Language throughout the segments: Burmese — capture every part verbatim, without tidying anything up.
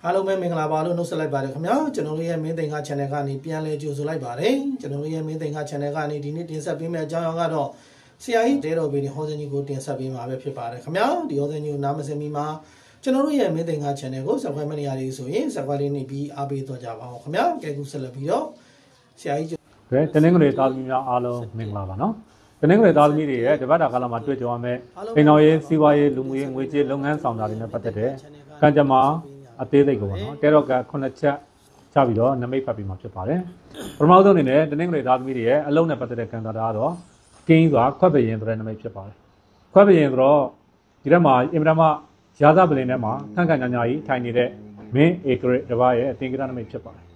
အားလုံးပဲမင်္ဂလာပါလို့နှုတ်ဆက်လိုက်ပါတယ်ခင်ဗျာကျွန်တော်တို့ရဲ့မင်းသိင်္ဂ channel ကနေပြန်လဲကြိုဆိုလိုက်ပါတယ်ကျွန်တော်တို့ရဲ့မင်းသိင်္ဂ channel ကနေဒီနေ့တင်ဆက်ပေးမယ့်အကြောင်းအရာကတော့ဆရာကြီးတဲတော်ပေဟောစင်းကြီးကိုတင်ဆက်ပေးမှာပဲဖြစ်ပါတယ်ခင်ဗျာဒီဟောစင်းကြီးကိုနားမစင်မီမှာကျွန်တော်တို့ရဲ့မင်းသိင်္ဂ channel ကို subscribe မနေရသေးဆိုရင် subscribe လေးနှိပ်ပြီးအားပေးတော့ကြပါအောင်ခင်ဗျာကဲခုဆက်လက်ပြီးတော့ဆရာကြီးကဲတနင်္ဂနွေသားသမီးများအားလုံးမင်္ဂလာပါနော်တနင်္ဂနွေသားသမီးတွေရဲ့တပတ်တာကာလမှာတွေ့ကြရမယ့်အိမ်တော်ရေးစီးပွားရေးလူမှုရေးငွေကြေးလုပ်ငန်းဆောင်တာတွေနဲ့ပတ်သက်တဲ့ကံကြမ္မာအသေးစိတ်ကိုပေါ့နော်တဲတော့ကခုနှစ်ချက်ချပြီးတော့နမိတ်ဖတ်ပြီးမှဖြစ်ပါတယ်ပထမဆုံးအနေနဲ့တနင်္ဂနွေသားသမီးတွေရဲ့အလုံးနဲ့ပတ်သက်တဲ့ကံတာကတော့ကင်းစွာခွက်ပရင်ဆိုတဲ့နမိတ်ဖြစ်ပါတယ်ခွက်ပရင်ဆိုတော့ဒီထဲမှာအင်မတန်မှရာဇပလင်ထဲမှာခန့်ခန့်ညာညာကြီးထိုင်နေတဲ့မင်းဧကရတပါးရဲ့အသင်္ကေတနမိတ်ဖြစ်ပါတယ်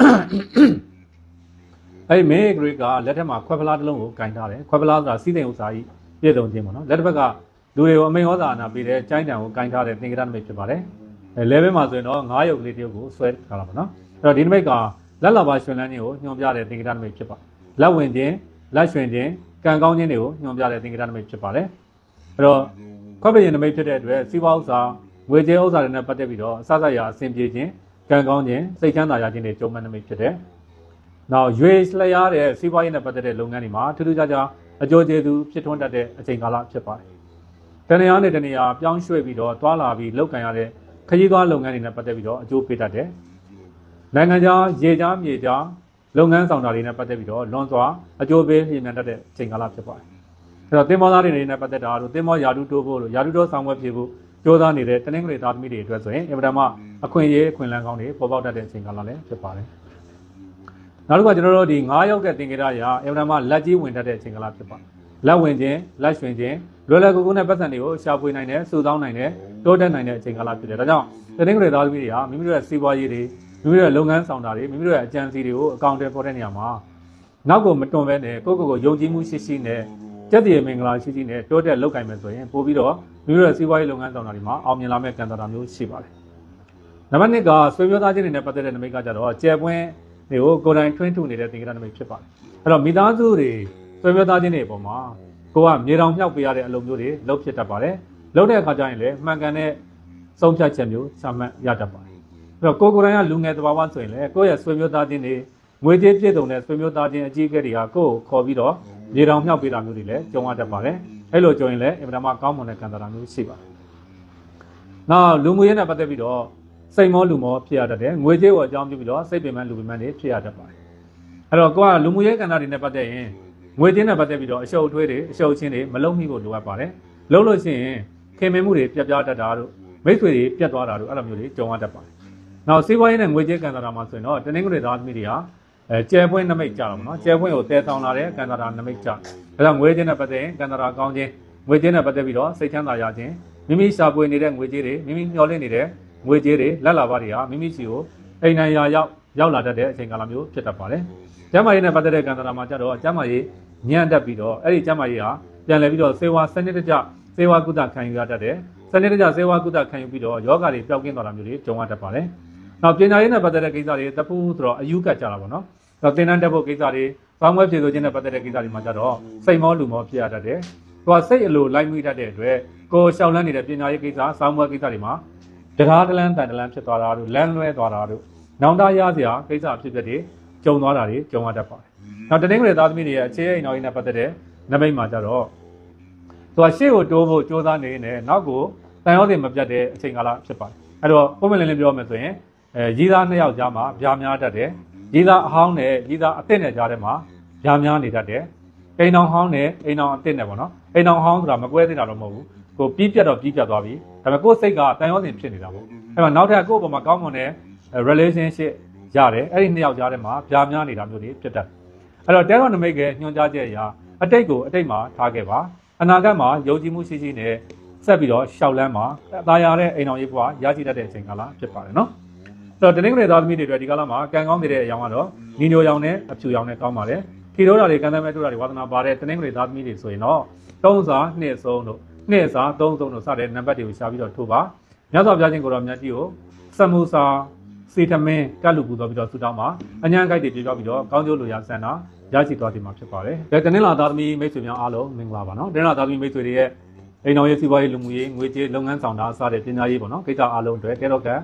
အဲ့ဒီမင်းဧကရကလက်ထက်မှာခွက်ဖလားတစ်လုံးကိုကင်ထားတယ်ခွက်ဖလားဆိုတာစီးစိမ်ဥစ္စာကြီးပြည့်စုံခြင်းပေါ့နော်လက်တစ်ဘက်ကလူတွေကိုအမိန်ဩဇာအာဏာပေးတဲ့ကျိုင်းတံကိုကင်ထားတဲ့သင်္ကေတနမိတ်ဖြစ်ပါတယ်အဲ level မှာဆိုရင်တော့ငါးရုပ်ကလေးတရုပ်ကိုဆွဲထားတာပေါ့နော်အဲ့တော့ဒီနမိတ်ကလက်လာပါရွှင်လန်းခြင်းကိုညွှန်ပြတဲ့သင်္ကေတနမိတ်ဖြစ်ပါတယ်လက်ဝင်ခြင်းလက်ရွှင်ခြင်းကံကောင်းခြင်းတွေကိုညွှန်ပြတဲ့သင်္ကေတနမိတ်ဖြစ်ပါတယ်အဲ့တော့ခွက်ပရင်နမိတ်ဖြစ်တဲ့အတွက်စီးပွားဥစ္စာငွေကြေးဥစ္စာတွေနဲ့ပတ်သက်ပြီးတော့အစစရာအဆင်ပြေခြင်းကံကောင်းခြင်းစိတ်ချမ်းသာရခြင်းတွေကြုံမဲ့နမိတ်ဖြစ်တယ်နောက်ရွေလျားတဲ့စီးပွားရေးနဲ့ပတ်သက်တဲ့လုပ်ငန်းတွေမှာထူးထူးခြားခြားအကျိုးကျေးဇူးဖြစ်ထွန်းတတ်တဲ့အချိန်ကာလဖြစ်ပါတယ်တဏှာနဲ့တဏှာပြောင်းရွှေ့ပြီးတော့တွာလာပြီးလောက်ကန်ရတဲ့ခရီးသွားလုပ်ငန်းတွေနဲ့ပတ်သက်ပြီးတော့အကျိုးပေးတတ်တယ်နိုင်ငံခြားရေကြားမြေကြားလုပ်ငန်းဆောင်တာတွေနဲ့ပတ်သက်ပြီးတော့လွန်စွာအကျိုးပေးမြင်မြန်တတ်တဲ့အချိန်ကာလဖြစ်ပါတယ်အဲ့တော့သင်္ဘောသားတွေနဲ့ပတ်သက်တာတို့သင်္ဘောယာတုတိုးဖို့လို့ယာတုတိုးဆောင်ဝဲဖြစ်ဖို့ကြိုးစားနေတဲ့တနင်္ဂနွေသားသမီးတွေအတွက်ဆိုရင်အင်မတန်မှအခွင့်အရေးအခွင့်အလမ်းကောင်းတွေပေါ်ပေါက်တတ်တဲ့အချိန်ကာလလည်းဖြစ်ပါတယ်နောက်တစ်ခါကျွန်တော်တို့ဒီငါးရောက်တဲ့သင်္ကေတရာအင်မတန်မှလက်ကြီးဝင်တတ်တဲ့အချိန်ကာလဖြစ်ပါတယ်လက်ဝင်ခြင်းလက်ရွှင်ခြင်းလွယ်လွယ်ကူကူနဲ့ပတ်စံတွေကိုရှာဖွေနိုင်တယ်စုဆောင်းနိုင်တယ်တိုးတက်နိုင်တဲ့အချိန်ကာလဖြစ်တယ်ဒါကြောင့်တနင်္ဂနွေသားသမီးတွေဟာမိမိတို့ရဲ့စီးပွားရေးတွေမိမိတို့ရဲ့လုပ်ငန်းဆောင်တာတွေမိမိတို့ရဲ့အကြံစီတွေကိုအကောင့်ထဲပေါ်တဲ့နေရာမှာနောက်ကိုမတွန်ဘဲနဲ့ကိုယ့်ကိုယ်ကိုယုံကြည်မှုရှိရှိနဲ့ကြက်တည်မင်္ဂလာရှိရှိနဲ့တိုးတက်လုပ်ကိုင်မယ်ဆိုရင်ပို့ပြီးတော့မိမိတို့ရဲ့စီးပွားရေးလုပ်ငန်းဆောင်တာတွေမှာအောင်မြင်လာမယ့်ကံတာမျိုးရှိပါတယ်နံပါတ်နှစ်ကဆွေမျိုးသားချင်းတွေနဲ့ပတ်သက်တဲ့နမိတ်ကကြတော့ကျယ်ပွင့်တွေကိုကိုယ်တိုင်ထွင်းထုနေတဲ့သင်္ကေတနမိတ်ဖြစ်ပါတယ်အဲ့တော့မိသားစုတွေဆွေမျိုးသားချင်းတွေအပေါ်မှာကိုကမြေတောင်မြောက်ပေးရတဲ့အလုပ်မျိုးတွေလုပ်ဖြစ်တတ်ပါတယ်လုပ်တဲ့အခါကျရင်လည်းမှန်ကန်တဲ့ဆုံးဖြတ်ချက်မျိုးချမှတ်ရတတ်ပါတယ်အဲ့တော့ကိုကိုယ်တိုင်ကလူငယ်တဘာဝဆိုရင်လည်းကိုယ့်ရဲ့ဆွေမျိုးသားချင်းတွေငွေကြေးပြည့်စုံတဲ့ဆွေမျိုးသားချင်းအကြီးအကဲတွေကကိုယ့်ကိုခေါ်ပြီးတော့မြေတောင်မြောက်ပေးတာမျိုးတွေလည်းကြုံရတတ်ပါတယ်အဲ့လိုကြုံရင်လည်းအင်မတန်မှကောင်းမွန်တဲ့ကံတာမျိုးရှိပါတယ်နောက်လူမှုရေးနဲ့ပတ်သက်ပြီးတော့စိတ်မောလူမောဖြစ်ရတတ်တယ်ငွေကြေးကိုအကြောင်းပြုပြီးတော့စိတ်ပင်ပန်းလူပင်ပန်းတွေဖြစ်ရတတ်ပါတယ်အဲ့တော့ကိုကလူမှုရေးကံတာတွေနဲ့ပတ်သက်ရင်ငွေကြေးနဲ့ပတ်သက်ပြီးတော့အရှုပ်အထွေးတွေအရှုပ်ချင်းတွေမလုံမိဖို့လိုအပ်ပါတယ်လုံလို့ရှိရင်ခင်မင်မှုတွေပြတ်ပြားတတ်တာတို့မိတ်ဆွေတွေပြတ်သွားတာတို့အဲ့လိုမျိုးတွေကြုံရတတ်ပါတယ်နောက်စီးပွားရေးနဲ့ငွေကြေးကံတာမှာဆိုရင်တော့တနင်္ဂနွေသားသမီးတွေဟာအဲကျဲပွင့်နမိတ်ကြတော့မနော်ကျဲပွင့်ကိုတည်ဆောင်လာတဲ့ကံတာနမိတ်ကြဒါကြောင့်ငွေကြေးနဲ့ပတ်သက်ရင်ကံတာကောင်းခြင်းငွေကြေးနဲ့ပတ်သက်ပြီးတော့စိတ်ချမ်းသာရခြင်းမိမိရှာဖွေနေတဲ့ငွေကြေးတွေမိမိမျှော်လင့်နေတဲ့ငွေကြေးတွေလက်လာပါတွေဟာမိမိစီကိုအိမ်နိုင်ရာရောက်ရောက်လာတတ်တဲ့အချိန်ကာလမျိုးဖြစ်တတ်ပါတယ်ကျမ်းမာရေးနဲ့ပတ်သက်တဲ့ကံတာမှာကြတော့ကျမ်းမာရေးညံ့တက်ပြီးတော့အဲ့ဒီကျမ်းမာရေးဟာပြန်လည်ပြီးတော့စေဝါစနစ်တကျစေဝါကုသခံယူရတတ်တယ်စနစ်တကျစေဝါကုသခံယူပြီးတော့ယောဂတွေပျောက်ကင်းသွားတာမျိုးတွေကြုံရတတ်ပါတယ်နောက်ပညာရေးနဲ့ပတ်သက်တဲ့ကိစ္စတွေတပူးဆိုတော့အယူကတ်ကြတာပေါ့နော်နောက်သင်တန်းတက်ဖို့ကိစ္စတွေပေါင်းဝဲဖြည့်ဆိုခြင်းနဲ့ပတ်သက်တဲ့ကိစ္စတွေမှာကြတော့စိတ်မောလူမောဖြစ်ရတတ်တယ်သူကစိတ်အလိုလိုက်မိတတ်တဲ့အတွက်ကိုရှောင်လန်းနေတဲ့ပညာရေးကိစ္စစောင်းမွဲကိစ္စတွေမှာတရားတလန်းတန်တလန်းဖြစ်သွားတာတို့လမ်းလွဲသွားတာတို့နောင်တရစရာကိစ္စအဖြစ်အပျက်တွေကြုံသွားတာတွေကြုံရတတ်ပါတယ်နောက်တနင်္ဂနွေသားသမီးတွေရဲ့အခြေအိမ်တော်ကြီးနဲ့ပတ်သက်တဲ့နမိတ်မှာကြတော့သူကရှေ့ကိုတိုးဖို့ကြိုးစားနေနေနောက်ကိုတန်ရောစင်မပြတ်တဲ့အချိန်ကာလဖြစ်ပါတယ်အဲ့တော့ပုံမှန်လင်းလင်းပြောမယ်ဆိုရင်အဲရီးသားနှစ်ယောက်ကြားမှာဗျာများတတ်တယ်ရီးသားအဟောင်းနဲ့ရီးသားအသစ်နဲ့ကြားထဲမှာဗျာများနေတတ်တယ်အိမ်တော်ဟောင်းနဲ့အိမ်တော်အသစ်နဲ့ပေါ့နော်အိမ်တော်ဟောင်းဆိုတာမကွဲသေးတာတော့မဟုတ်ဘူးကိုပြီးပြတ်တော့ပြီးပြတ်သွားပြီဒါပေမဲ့ကိုယ်စိတ်ကတန်ရောစင်ဖြစ်နေတာပေါ့အဲ့မှာနောက်ထပ်ကိုယ့်အပေါ်မှာကောင်းမွန်တဲ့ relationship ရတယ်အဲ့ဒီနှစ်ယောက်ကြားထဲမှာဗျာများနေတာမျိုးတွေဖြစ်တတ်အဲ့တော့တဲတော်နမိတ်ကညွှန်ကြားချက်အရာအတိတ်ကိုအတိတ်မှာထားခဲ့ပါအနာဂတ်မှာယုံကြည်မှုရှိရှိနဲ့ဆက်ပြီးတော့ရှောက်လန်းမှာအသာရတဲ့အိမ်တော်ရေးဘဝရရှိတတ်တဲ့အချိန်ကာလဖြစ်ပါတယ်နော်အဲ့တော့တနင်္ဂနွေသားသမီးတွေအတွက်ဒီကာလမှာကံကောင်းနေတဲ့အရောင်ကတော့ညီညိုရောင်နဲ့အဖြူရောင်နဲ့ကောင်းပါတယ်ထီထိုးတာတွေကံသမဲထိုးတာတွေဝါသနာပါတဲ့တနင်္ဂနွေသားသမီးတွေဆိုရင်တော့သုံးစာနှစ်ဆုံးတို့နှစ်စာသုံးဆုံးတို့စတဲ့နံပါတ်တွေကိုရှာပြီးတော့ထိုးပါမြတ်စွာဘုရားရှင်ကိုတော်မြတ်ကြီးကိုစမူစာစေတမင်းကလူပူတော်ပြီးတော့ဆူတောင်းမှာအញ្ញံကိုက်တွေပြေပြောပြီးတော့ကောင်းကျိုးလိုရာဆန္ဒရရှိသွားသည်မှာဖြစ်ပါတယ်။ဒါတနင်္လာသားသမီးမိတ်ဆွေများအားလုံးမင်္ဂလာပါနော်။တနင်္လာသားသမီးမိတ်ဆွေတွေရဲ့အိမ်တော်ရေးစီးပွားရေးလူမှုရေးငွေကြေးလုပ်ငန်းဆောင်တာစတဲ့ပညာရေးပေါ့နော်ကိစ္စအားလုံးတွေတဲတော့က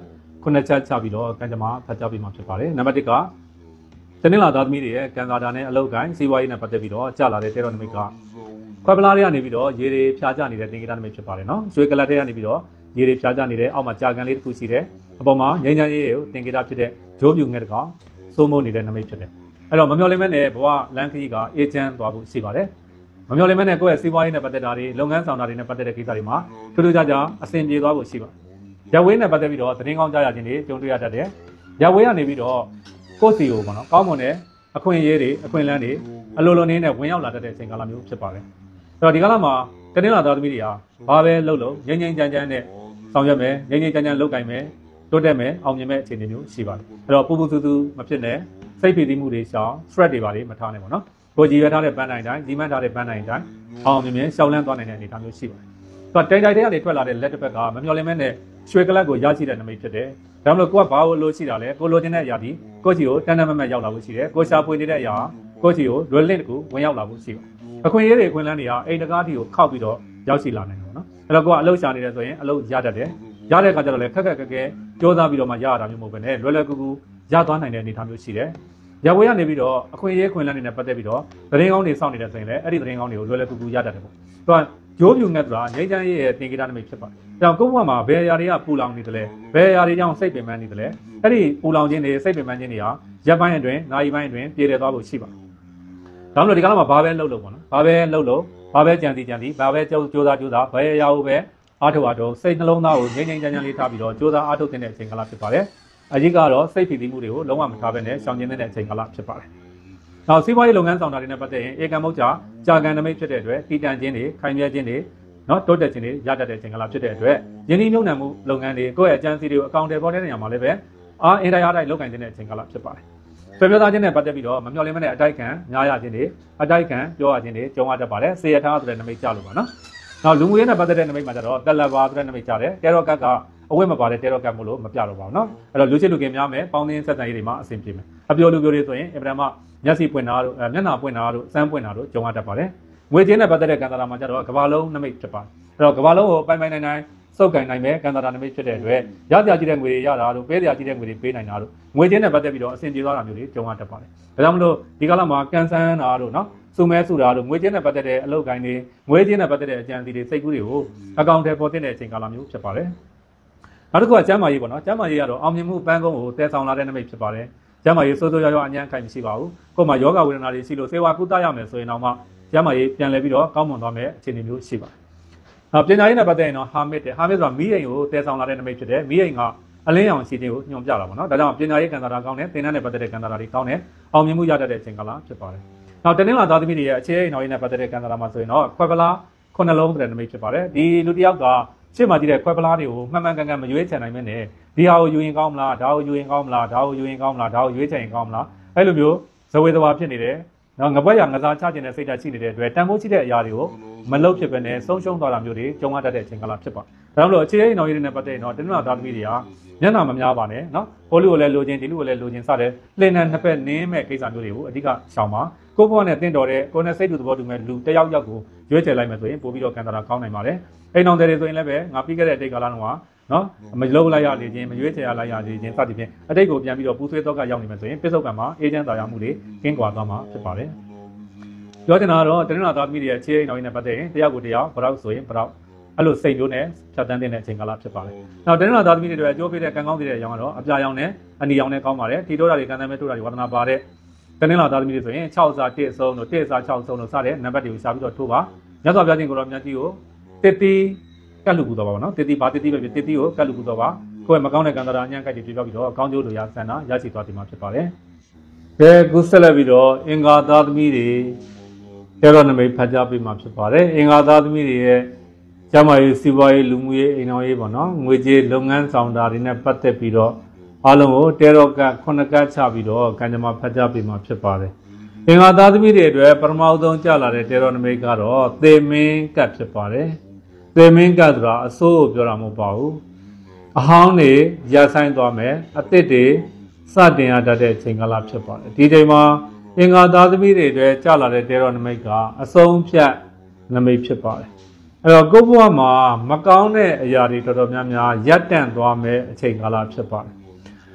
ခုနှစ်ချက်ချပြီးတော့ကံကြမ္မာဖတ်ကြားပြီးမှဖြစ်ပါတယ်နံပါတ်တစ်ကတနင်္လာသားသမီးတွေရဲ့ကံစာတာနဲ့အလောက်ကိုင်းစီးပွားရေးနဲ့ပတ်သက်ပြီးတော့ကြာလာတဲ့တေရောနမိတ်ကခွဲပလားတွေကနေပြီးတော့ရေတွေဖြာကျနေတဲ့တင်္ကေတနမိတ်ဖြစ်ပါတယ်နော်ရွှေကလတ်တွေကနေပြီးတော့ရေတွေဖြာကျနေတဲ့အောက်မှာကြာကန်လေးတစ်ခုရှိတယ်အပေါ်မှာငိမ့်ချမ်းရေးကိုတင်္ကေတဖြစ်တဲ့ဂျိုးပြူငယ်တကောင်စိုးမိုးနေတဲ့နမိတ်ဖြစ်တယ်အဲ့တော့မမျော်လင့်မဲ့နဲ့ဘဝလမ်းခရီးကအေဂျင့်သွားဖို့ရှိပါတယ်မမျော်လင့်မဲ့နဲ့ကိုယ့်ရဲ့စီးပွားရေးနဲ့ပတ်သက်တာတွေလုပ်ငန်းဆောင်တာတွေနဲ့ပတ်သက်တဲ့ကိစ္စတွေမှာထူးထူးခြားခြားအဆင်ပြေသွားဖို့ရှိပါတယ်ရဝေးနဲ့ပတ်သက်ပြီးတော့သတင်းကောင်းကြားရခြင်းတွေကြုံတွေ့ရတတ်တယ်ရဝေးကနေပြီးတော့ကိုယ့်စီကိုပေါ့နော်ကောင်းမွန်တဲ့အခွင့်အရေးတွေအခွင့်အလမ်းတွေအလိုလိုနည်းနဲ့ဝင်ရောက်လာတတ်တဲ့အချိန်ကာလမျိုးဖြစ်ပါတယ်အဲ့တော့ဒီကာလမှာတနင်္လာသားသမီးတွေကဘာပဲလုပ်လို့ငြိမ်ငြိမ်ချမ်းချမ်းနဲ့ဆောင်ရွက်မယ်ငြိမ်ငြိမ်ချမ်းချမ်းလုပ်ကိုင်မယ်တိုးတက်မယ်အောင်မြင်မဲ့အခြေအနေမျိုးရှိပါတယ်အဲ့တော့ပူပူဆူဆူမဖြစ်နဲ့စိတ်ဖိစီးမှုတွေရှောင် stress တွေပါလေမထားနဲ့ပေါ့နော်ကိုကြည်ရထားတဲ့ပန်းတိုင်တိုင်းဒီမှတ်ထားတဲ့ပန်းတိုင်တိုင်းအောင်မြင်မြင်ရှောင်လန်းသွားနိုင်တဲ့အနေအထားမျိုးရှိပါတယ်သူကတိမ်တိုင်တွေကနေထွက်လာတဲ့လက်တစ်ဖက်ကမမျော်လင့်မဲ့နဲ့ရွှေကလတ်ကိုရရှိတဲ့နမိတ်ဖြစ်တယ်ဒါမှမဟုတ်ကိုကဘာလို့လို့ရှိတာလဲကိုလိုချင်တဲ့အရာဒီကိုကြီးကိုတန်းတန်းမတ်မတ်ရောက်လာဖို့ရှိတယ်ကိုရှာဖွေနေတဲ့အရာကိုကြီးကိုလွယ်လင့်တကူဝင်ရောက်လာဖို့ရှိပါတယ်အခွင့်အရေးတွေအခွင့်အလမ်းတွေကအိမ်တကားတီကိုခောက်ပြီးတော့ရောက်ရှိလာနိုင်တယ်နော်အဲ့တော့ကိုကအလုပ်ရှာနေတယ်ဆိုရင်အလုပ်ရတတ်တယ်ရတဲ့အခါကျတော့လည်းခက်ခက်ခက်ခဲစ조사ပြီးတော့မှရရတာမျိုးမဟုတ်ဘဲနဲ့လွယ်လွယ်ကူကူရသွားနိုင်တဲ့အနေအထားမျိုးရှိတယ်ရဝေးကနေပြီးတော့အခွင့်အရေးခွင့်လန်းတွေနဲ့ပတ်သက်ပြီးတော့သတင်းကောင်းတွေစောင့်နေတယ်ဆိုရင်လည်းအဲ့ဒီသတင်းကောင်းတွေကိုလွယ်လွယ်ကူကူရတတ်တယ်ပေါ့သူကရိုးပြူငတ်ဆိုတာငိမ့်ချမ်းရေးရဲ့သင်္ကေတနမိတ်ဖြစ်ပါတယ်။ဒါကြောင့်ကိုယ့်ဘဝမှာဘယ်အရာတွေကပူလောင်နေတယ်လဲဘယ်အရာတွေကြောင့်စိတ်ပင်ပန်းနေတယ်လဲအဲ့ဒီပူလောင်ခြင်းတွေစိတ်ပင်ပန်းခြင်းတွေဟာရက်ပိုင်းအတွင်းနာရီပိုင်းအတွင်းပြေလည်သွားဖို့ရှိပါတယ်။ဒါမှမဟုတ်ဒီကာလမှာဘာပဲလှုပ်လို့ပေါ့နော်။ဘာပဲလှုပ်လို့ဘာပဲကြံစီကြံစီဘာပဲကြိုးကြိုးစားကြိုးစားဘယ်အရာကိုပဲအားထုတ်အားထုတ်စိတ်နှလုံးသားကိုငြိမ်ငြိမ်ချမ်းချမ်းလေးထားပြီးတော့ကြိုးစားအားထုတ်တဲ့အချိန်ကာလဖြစ်ပါတယ်။အကြီးကတော့စိတ်ဖိစီးမှုတွေကိုလုံးဝမထားဘဲနဲ့ရှောင်ကျဉ်တဲ့အချိန်ကာလဖြစ်ပါတယ်။နောက်စီးပွားရေးလုပ်ငန်းဆောင်တာတွေနဲ့ပတ်သက်ရင်ဧကံမုတ်ချာကြာကန်နမိတ်ဖြစ်တဲ့အတွက်တည်တံ့ခြင်းတွေခိုင်မြဲခြင်းတွေနော်တိုးတက်ခြင်းတွေရတတ်တဲ့အချိန်ကာလဖြစ်တဲ့အတွက်ယင်းဒီမြုံနှံမှုလုပ်ငန်းတွေကိုယ့်ရဲ့အကြံစီတွေကိုအကောင့်တွေပေါ်တဲ့နေရာမှာလည်းပဲအားအင်တိုင်းအားတိုင်းလုပ်ကိုင်တဲ့အချိန်ကာလဖြစ်ပါတယ်။ဆွေမျိုးသားချင်းနဲ့ပတ်သက်ပြီးတော့မမျှော်လင့်မနဲ့အတိုက်ခံညားရခြင်းတွေအတိုက်ခံပြောရခြင်းတွေကြုံရတတ်ပါတယ်။စေရထားဆိုတဲ့နမိတ်ကြလို့ပါနော်။နောက်လူငွေနဲ့ပတ်သက်တဲ့နမိတ်မှာကျတော့တက်လက်ပါဆိုတဲ့နမိတ်ကြတယ်။တဲရော့ကတ်ကအဝတ်မပါတဲ့တဲရော့ကတ်မို့လို့မပြတော့ပါဘူးနော်။အဲ့တော့လူချစ်လူခင်များမယ်ပေါင်းသင်းဆက်ဆံရေးတွေမှာအဆင်ပြေမယ်။အပြောလူပြောတွေဆိုရင်အင်ပဒမမျက်စိပွင့်တာတို့မျက်နှာပွင့်တာတို့စမ်းပွင့်တာတို့ကြုံရတတ်ပါတယ်။ငွေချင်းနဲ့ပတ်သက်တဲ့ကံတာမှာကျတော့ကဘာလုံးနမိတ်ဖြစ်ပါတယ်။အဲ့တော့ကဘာလုံးကိုပိုင်ပိုင်နိုင်နိုင်စုပ်ကင်နိုင်မယ်ကံတာနမိတ်ဖြစ်တဲ့အတွက်ရစရာကြီးတဲ့ငွေတွေရတာတို့ပေးစရာကြီးတဲ့ငွေတွေပေးနိုင်တာတို့ငွေချင်းနဲ့ပတ်သက်ပြီးတော့အဆင်ပြေသွားတာမျိုးတွေကြုံရတတ်ပါတယ်။ဒါကြောင့်မလို့ဒီကာလမှာကန်ဆန်းတာတို့နော်စုမဲစုတာတို့ငွေချင်းနဲ့ပတ်သက်တဲ့အလုပ်ကိုင်းတွေငွေချင်းနဲ့ပတ်သက်တဲ့အကြံစီတွေစိတ်ကူးတွေကိုအကောင့်ထဲပေါ်တင်တဲ့အချိန်ကာလမျိုးဖြစ်ပါတယ်။နောက်တစ်ခုကကျမ်းမာရေးပေါ့နော်ကျမ်းမာရေးကတော့အောင်မြင်မှုပန်းကုန်းကိုတည်ဆောင်လာတဲ့နမိတ်ဖြစ်ပါတယ်။ကျမ်းမာရေးစိုးစိုးရွားရွားအញ្ញမ်းခိုင်မရှိပါဘူး။ကိုယ်မှာယောဂဝေဒနာတွေရှိလို့ဆေးဝါးကုသရမယ်ဆိုရင်တော့မှကျမ်းမာရေးပြန်လည်ပြီးတော့ကောင်းမွန်သွားမယ်အခြေအနေမျိုးရှိပါတယ်။နောက်ပညာရေးနဲ့ပတ်သက်ရင်တော့ဟာမစ်တဲ့ဟာမစ်ဆိုတာမီးအိမ်ကိုတည်ဆောင်လာတဲ့နမိတ်ဖြစ်တယ်။မီးအိမ်ကအလင်းရောင်ရှိခြင်းကိုညွှန်ပြတာပေါ့နော်။ဒါကြောင့်ပညာရေးကံတာတာကောင်းတယ်သင်တန်းနဲ့ပတ်သက်တဲ့ကံတာတာတွေကောင်းတယ်အောင်မြင်မှုရတတ်တဲ့အချိန်ကာလဖြစ်ပါတယ်။နောက်တနင်္လာသားသမီးတွေရဲ့အခြေအိမ်တော်ရေးနဲ့ပတ်သက်တဲ့ကံတာတာမှာဆိုရင်တော့ခွဲပလားခုနှလုံးတဲ့နမိတ်ဖြစ်ပါတယ်။ဒီလူတစ်ယောက်ကရှေ့မှာကြည့်တဲ့ခွဲပလားတွေကိုမှန်မှန်ကန်ကန်မရွေးချယ်နိုင်မနဲ့ဒီဟာကိုယူရင်ကောင်းမလားဒါကိုယူရင်ကောင်းမလားဒါကိုယူရင်ကောင်းမလားဒါကိုရွေးချယ်ရင်ကောင်းမလားအဲ့လိုမျိုးဇဝေသဝါဖြစ်နေတယ်နော်ငပွက်ရငစားချခြင်းတဲ့စိတ်ဓာတ်ရှိနေတဲ့အတွက်တန်ဖိုးရှိတဲ့အရာတွေကိုမလုပ်ဖြစ်ပဲနဲ့ဆုံးရှုံးသွားတာမျိုးတွေကြုံရတတ်တဲ့အချိန်ကာလဖြစ်ပါဒါကြောင့်မလို့အခြေအိမ်တော်ရေးနဲ့ပတ်သက်ရင်တော့တနင်္လာသားသမီးတွေကမျက်နှာမများပါနဲ့နော်ဟိုလူကိုလည်းလိုချင်ဒီလူကိုလည်းလိုချင်စတဲ့လှင်နံနှစ်ဖက်နင်းမဲ့ကိစ္စမျိုးတွေကိုအဓိကရှောင်ပါကိုယ့်ဘဝနဲ့တင့်တော်တဲ့ကိုယ်နဲ့စိတ်တူသဘောတူမဲ့လူတယောက်ယောက်ကိုရွေးချယ်လိုက်မယ်ဆိုရင်ပို့ပြီးတော့ကံတာတာကောင်းနိုင်ပါတယ်အိမ်တော်တွေဆိုရင်လည်းပဲငါပြီးခဲ့တဲ့အတိတ်ကာလတုန်းကနော်မလုံးလိုက်ရလေခြင်းမရွေးချယ်ရလိုက်ရလေခြင်းစသဖြင့်အတိတ်ကိုပြန်ပြီးတော့ပူဆွေးတော့ကရောက်နေမယ်ဆိုရင်ပြစ္ဆုတ်ကံမှာအေဂျင့်သားရမှုတွေကင်းကွာသွားမှာဖြစ်ပါတယ်ပြောချင်တာကတော့တနင်္လာသားသမီးတွေရဲ့ခြေအိမ်တော်နဲ့ပတ်သက်ရင်တယောက်ကိုတယောက်ဘရောက်ဆိုရင်ဘရောက်အဲ့လိုစိတ်မျိုးနဲ့ဖြတ်တန်းတဲ့အချိန်ကာလဖြစ်ပါတယ်။နောက်တနင်္လာသားသမီးတွေအတွက်အကျိုးပေးတဲ့ကံကောင်းတဲ့အကြောင်းကတော့အပြာရောင်နဲ့အနီရောင်နဲ့ကောင်းပါတယ်။ဒီတို့တာတွေကံတမ်းမဲ့တို့တာတွေဝါသနာပါတဲ့တနင်္လာသားသမီးတွေဆိုရင်၆စာ၁အစုံတို့၁စာ၆အစုံတို့စတဲ့နံပါတ်တွေကိုရှာပြီးတော့ထိုးပါ။မြတ်စွာဘုရားရှင်ကိုတော်မြတ်ကြီးကိုတစ်တီးကတ်လူကူတော်ပါပါနော်။တစ်တီးဘာတစ်တီးပဲဖြစ်တစ်တီးကိုကတ်လူကူတော်ပါ။ကိုယ့်ရဲ့မကောင်းတဲ့ကံတာအញ្ញမ်းကိုက်တွေပြပြပြီးတော့အကောင်းကျိုးလိုရာဆန္ဒရရှိသွားတယ်မှာဖြစ်ပါတယ်။ကဲခုဆက်လက်ပြီးတော့အင်္ဂါသားသမီးတွေကျတော့နမိတ်ဖတ်ကြားပေးမှာဖြစ်ပါတယ်။အင်္ဂါသားသမီးတွေရဲ့ကျမရေးစီးပွားရေးလူမှုရေးအိမ်တော်ရေးပေါ့နော်ငွေကြေးလုပ်ငန်းဆောင်တာတွေနဲ့ပတ်သက်ပြီးတော့အားလုံးကိုတဲတော့ကခုနှစ်ကတ်ချပြီးတော့ကံကြမ္မာဖတ်ကြားပေးမှာဖြစ်ပါတယ်။အင်္ဂါသားသမီးတွေအတွက်ပထမဆုံးကြာလာတဲ့တဲတော်နမိတ်ကတော့သေမင်းကတ်ဖြစ်ပါတယ်။သေမင်းကတ်ဆိုတာအစိုးကိုပြောတာမဟုတ်ပါဘူး။အဟောင်းတွေရဆိုင်သွားမယ်အသစ်တွေစတင်ရတတ်တဲ့အချိန်ကာလဖြစ်ပါတယ်။ဒီချိန်မှာအင်္ဂါသားသမီးတွေအတွက်ကြာလာတဲ့တဲတော်နမိတ်ကအဆုံးဖြတ်နမိတ်ဖြစ်ပါတယ်အဲ့တော့ကိုယ့်ဘဝမှာမကောင်းတဲ့အရာတွေတော်တော်များများရပ်တန့်သွားမယ်အချိန်ကာလဖြစ်ပါတယ်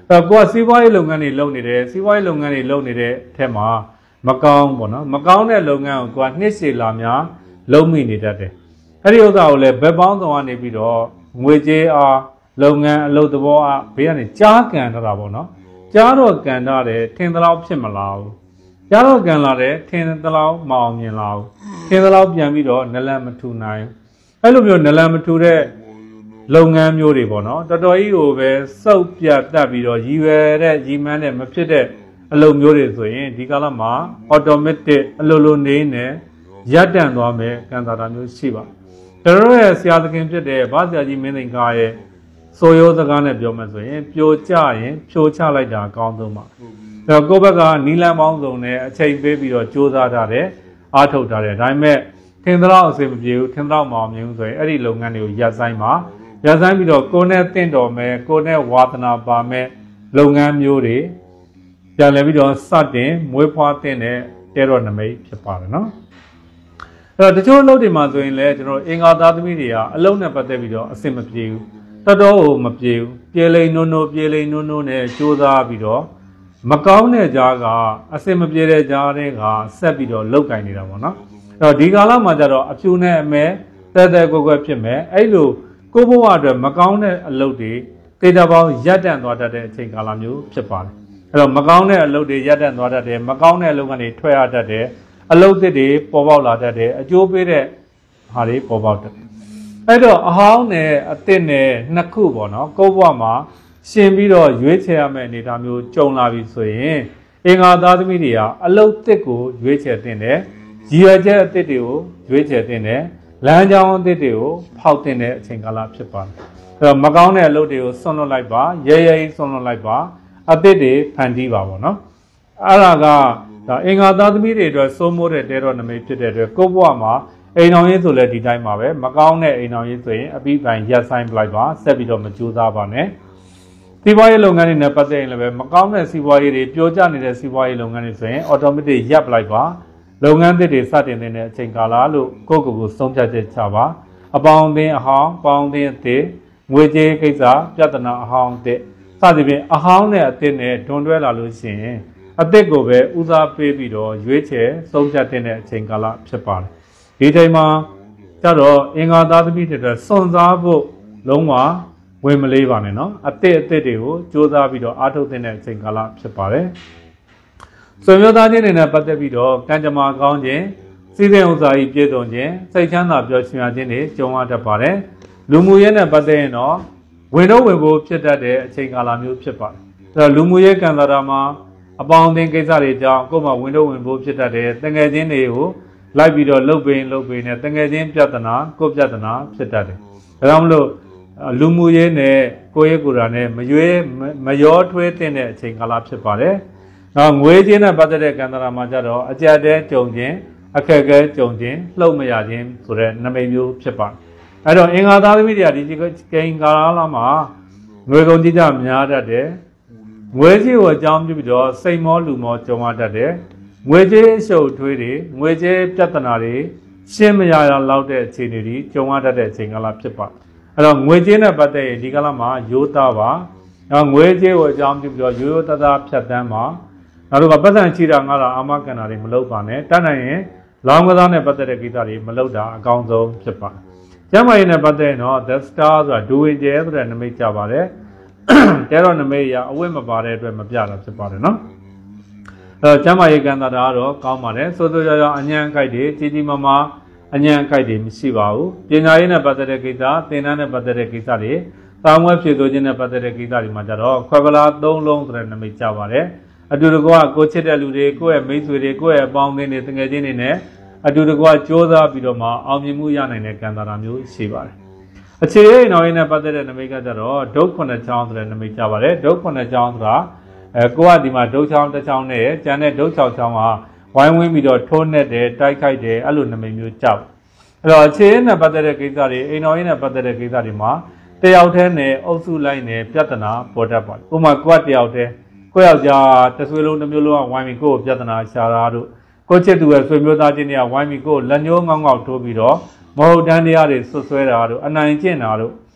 ကိုကစီးပွားရေးလုပ်ငန်းတွေလုပ်နေတယ်စီးပွားရေးလုပ်ငန်းတွေလုပ်နေတဲ့အထက်မှာမကောင်းပေါ့နော်မကောင်းတဲ့လုပ်ငန်းကိုကိုကနှစ်ရှည်လာများလုံးမိနေတတ်တယ်အဲ့ဒီဥစ္စာကိုလည်းဘက်ပေါင်းဆောင်ကနေပြီးတော့ငွေကြေးအားလုပ်ငန်းအလုပ်သဘောအားဘေးကနေကြားကန်ထားတာပေါ့နော်ကြားတော့ကန်ထားတယ်ထင်သလောက်ဖြစ်မလားဘူးကြားတော့ကန်လာတယ်ထင်သလောက်မအောင်မြင်လားဘူးထင်သလောက်ပြန်ပြီးတော့နလန်မထူနိုင်အဲ့လိုမျိုးနလန်မထူတဲ့လုပ်ငန်းမျိုးတွေပေါ့နော်တော်တော်ကြီးကိုပဲစုပ်ပြတ်တက်ပြီးတော့ရည်ရွယ်တဲ့ရည်မှန်းတဲ့မဖြစ်တဲ့အလုပ်မျိုးတွေဆိုရင်ဒီကာလမှာ automatic အလိုလိုနေနဲ့ရပ်တန့်သွားမယ်ကံသာတာမျိုးရှိပါကျွန်တော်ရဲ့ဆရာသခင်ဖြစ်တဲ့ဗာဆရာကြီးမင်းသိန်းကားရဲ့ဆိုရိုးစကားနဲ့ပြောမှဆိုရင်ပြိုကျရင်ဖြိုချလိုက်တာအကောင်းဆုံးပါအဲ့တော့ကိုယ့်ဘက်ကနီလန်ပေါင်းစုံနဲ့အချိန်ပေးပြီးတော့စူးစမ်းထားတယ်အားထုတ်ထားတယ်ဒါပေမဲ့ထင်သလောက်အဆင်မပြေဘူးထင်သလောက်မအောင်မြင်ဘူးဆိုရင်အဲ့ဒီလုပ်ငန်းတွေကိုရပ်ဆိုင်ပါရပ်ဆိုင်ပြီးတော့ကိုယ်နဲ့တင့်တော်မယ်ကိုယ်နဲ့ဝါသနာပါမယ်လုပ်ငန်းမျိုးတွေပြန်လည်ပြီးတော့စတင်မွေးဖွားတဲ့တဲတော်နမိတ်ဖြစ်ပါတယ်နော်အဲ့တော့တချို့အလုပ်တွေမှာဆိုရင်လည်းကျွန်တော်အင်္ဂါသားသမီးတွေကအလုပ်နဲ့ပတ်သက်ပြီးတော့အဆင်မပြေဘူးတော်တော်ကိုမပြေဘူးပြေလိန်နုံနုံပြေလိန်နုံနုံနဲ့ကြိုးစားပြီးတော့မကောင်းတဲ့ကြားကအစင်မပြေတဲ့ကြားတွေကဆက်ပြီးတော့လောက်ကင်နေတာပေါ့နော်အဲ့တော့ဒီကာလမှာကျတော့အဖြူနဲ့အမဲတဲတဲကွက်ကွက်ဖြစ်မယ်အဲ့လိုကိုဘဝအတွက်မကောင်းတဲ့အလုပ်တွေတေတာပေါင်းရပ်တန့်သွားတတ်တဲ့အချိန်ကာလမျိုးဖြစ်ပါတယ်အဲ့တော့မကောင်းတဲ့အလုပ်တွေရပ်တန့်သွားတတ်တယ်မကောင်းတဲ့အလုပ်ကနေထွက်ရတတ်တယ်အလုပ်သစ်တွေပေါ်ပေါက်လာတတ်တယ်အကျိုးပေးတဲ့ဟာတွေပေါ်ပေါက်တတ်တယ်အဲ့တော့အဟောင်းနဲ့အသစ်နဲ့နှစ်ခုပေါ့နော်ကိုဘဝမှာရှင်ပြီးတော့ရွေးချယ်ရမယ့်အနေအထားမျိုးကြုံလာပြီဆိုရင်အင်္ဂါသားသမီးတွေကအလုတ်တစ်ကိုရွေးချယ်တင်တယ်ရည်ရွယ်ချက်အသစ်တွေကိုရွေးချယ်တင်တယ်လမ်းကြောင်းအသစ်တွေကိုဖောက်တင်တဲ့အချိန်ကာလဖြစ်ပါတယ်အဲ့တော့မကောင်းတဲ့အလုပ်တွေကိုဆွန့်လွတ်လိုက်ပါရဲရဲကြီးဆွန့်လွတ်လိုက်ပါအသစ်တွေဖန်တီးပါပေါ့နော်အဲ့ဒါကဒါအင်္ဂါသားသမီးတွေအတွက်စိုးမိုးတဲ့တဲတော်နမိတ်ဖြစ်တဲ့အတွက်ကိုယ့်ဘဝမှာအိမ်အောင်ရေးဆိုလဲဒီတိုင်းပါပဲမကောင်းတဲ့အိမ်အောင်ရေးဆိုရင်အပြီးပိုင်းရပ်ဆိုင်ပလိုက်ပါဆက်ပြီးတော့မကြိုးစားပါနဲ့စီးပွားရေးလုပ်ငန်းတွေနဲ့ပတ်သက်ရင်လည်းမကောင်းတဲ့စီးပွားရေးတွေပြောကြနေတဲ့စီးပွားရေးလုပ်ငန်းတွေဆိုရင် automatic ရပ်ပလိုက်ပါလုပ်ငန်းသစ်တွေစတင်နေတဲ့အချိန်ကာလလို့ကိုယ့်ကိုယ်ကိုဆုံးဖြတ်ချက်ချပါအပေါင်းအသင်းအဟောင်းပေါင်းအသင်းအသစ်ငွေကြေးကိစ္စပြဿနာအဟောင်းအသစ်စသဖြင့်အဟောင်းနဲ့အသစ်နဲ့ဒွန်တွဲလာလို့ရှိရင်အသစ်ကိုပဲဦးစားပေးပြီးတော့ရွေးချယ်ဆုံးဖြတ်တဲ့အချိန်ကာလဖြစ်ပါတယ်ဒီချိန်မှာကျတော့အင်္ဂါသားသမီးတွေအတွက်စွန့်စားဖို့လုံးဝဝင်မလေးပါနဲ့နော်အသစ်အသစ်တွေကိုစူးစမ်းပြီးတော့အားထုတ်တဲ့အချိန်ကာလဖြစ်ပါတယ်ဆွေမျိုးသားချင်းတွေနဲ့ပတ်သက်ပြီးတော့ကံကြမ္မာကောင်းခြင်းစီးစိမ်ဥစ္စာကြီးပြည့်စုံခြင်းစိတ်ချမ်းသာပျော်ရွှင်ရခြင်းတွေကြုံရတတ်ပါတယ်လူမှုရေးနဲ့ပတ်သက်ရင်တော့ဝင်တော့ဝင်ဖို့ဖြစ်တတ်တဲ့အချိန်ကာလမျိုးဖြစ်ပါတယ်အဲတော့လူမှုရေးကံတာမှာအပေါင်းအသင်းကိစ္စတွေကြောင့်ကိုယ်မှဝင်တော့ဝင်ဖို့ဖြစ်တတ်တယ်တငယ်ချင်းတွေကိုလိုက်ပြီးတော့လှုပ်ပင်လှုပ်ပင်နဲ့တငယ်ချင်းပြဿနာကိုယ်ပြဿနာဖြစ်တတ်တယ်ဒါကြောင့်မလို့လူမှုရေးနဲ့ကိုယ်ရေးကိုယ်တာနဲ့မရွေးမရောထွေးတဲ့အချိန်ကာလဖြစ်ပါတယ်။နောက်ငွေကြေးနဲ့ပတ်သက်တဲ့ကံတရာမှာကြတော့အကြက်တဲကြုံခြင်းအခက်အခဲကြုံခြင်းလှုပ်မရခြင်းဆိုတဲ့နမိတ်မျိုးဖြစ်ပါတယ်။အဲတော့အင်္ဂါသားသမီးတွေကဒီကိန်းကာလလာမှာငွေကုန်ကြီးကြများတတ်တယ်။ငွေကြေးကိုအကြောင်းပြုပြီးတော့စိတ်မောလူမောကြုံရတတ်တယ်။ငွေကြေးအရှုပ်ထွေးတွေငွေကြေးပြဿနာတွေရှင်းမရရလောက်တဲ့အခြေအနေတွေကြုံရတတ်တဲ့အချိန်ကာလဖြစ်ပါတယ်။အဲ့တော့ငွေကြေးနဲ့ပတ်သက်ရင်ဒီကာလမှာရိုးသားပါနောက်ငွေကြေးကိုအကြောင်းပြုပြီးတော့ရိုးရိုးသားသားဖြတ်တန်းပါနောက်တော့ပတ်စံချီတာငါတာအာမခံတာတွေမလုပ်ပါနဲ့တတ်နိုင်ရင်လောင်းကစားနဲ့ပတ်သက်တဲ့ကိစ္စတွေမလုပ်တာအကောင်းဆုံးဖြစ်ပါတယ်ကျမ်းမာရေးနဲ့ပတ်သက်ရင်တော့ the star ဆိုတာဒူဝင်ကျဲဆိုတဲ့နမိတ်ကြပါတယ်တဲတော့နမိတ်ရအဝိမပါတဲ့အတွက်မပြတာဖြစ်ပါတယ်နော်အဲ့တော့ကျမ်းမာရေးကံတာကတော့ကောင်းပါတယ်ဆိုဆိုကြောင်အញ្ញံကြိုက်တွေကြီးကြီးမားမားအញ្ញံကြိုက်တွေမရှိပါဘူးပညာရေးနဲ့ပတ်သက်တဲ့ကိစ္စသင်တန်းနဲ့ပတ်သက်တဲ့ကိစ္စတွေတာဝန်ဖြည့်ဆိုခြင်းနဲ့ပတ်သက်တဲ့ကိစ္စတွေမှာကြတော့ခွဲပလားသုံးလုံးဆိုတဲ့နမိတ်ကြပါတယ်အတူတကွကိုချစ်တဲ့လူတွေကိုယ့်ရဲ့မိတ်ဆွေတွေကိုယ့်ရဲ့အပေါင်းအသင်းတွေတငယ်ချင်းတွေနဲ့အတူတကွစ조사ပြီးတော့မှအောင်မြင်မှုရနိုင်တဲ့ကံတာတာမျိုးရှိပါတယ်အခြေအနေနောက်ရင်းနဲ့ပတ်သက်တဲ့နမိတ်ကကြတော့ဒုက္ခနဲ့ချောင်းဆိုတဲ့နမိတ်ကြပါတယ်ဒုက္ခနဲ့ချောင်းဆိုတာအဲကိုကဒီမှာဒုက္ချောင်းတစ်ချောင်းနဲ့ကျန်တဲ့ဒုက္ချောင်းချောင်းကဝိုင်းဝန်းပြီးတော့ထိုးနှက်တယ်တိုက်ခိုက်တယ်အဲ့လိုနမိတ်မျိုးကြောက်အဲ့တော့အခြေအနေနဲ့ပတ်သက်တဲ့ကိစ္စတွေအိမ်တော်ရင်းနဲ့ပတ်သက်တဲ့ကိစ္စတွေမှာတယောက်တည်းနဲ့အုပ်စုလိုက်နဲ့ပြဿနာပေါ်တတ်ပါတယ်ဥပမာကိုကတယောက်တည်းကိုယောက်ျားတဆွေလုံးတစ်မျိုးလုံးကဝိုင်းပြီးကိုယ့်ကိုပြဿနာရှာတာတို့ကိုချစ်သူရဲ့ဆွေမျိုးသားချင်းတွေကဝိုင်းပြီးကိုယ်လက်ညှိုးငေါငေါထိုးပြီးတော့မဟုတ်တန်းတရားတွေဆွဆွဲတာတို့အနိုင်ကျင့်တာတို့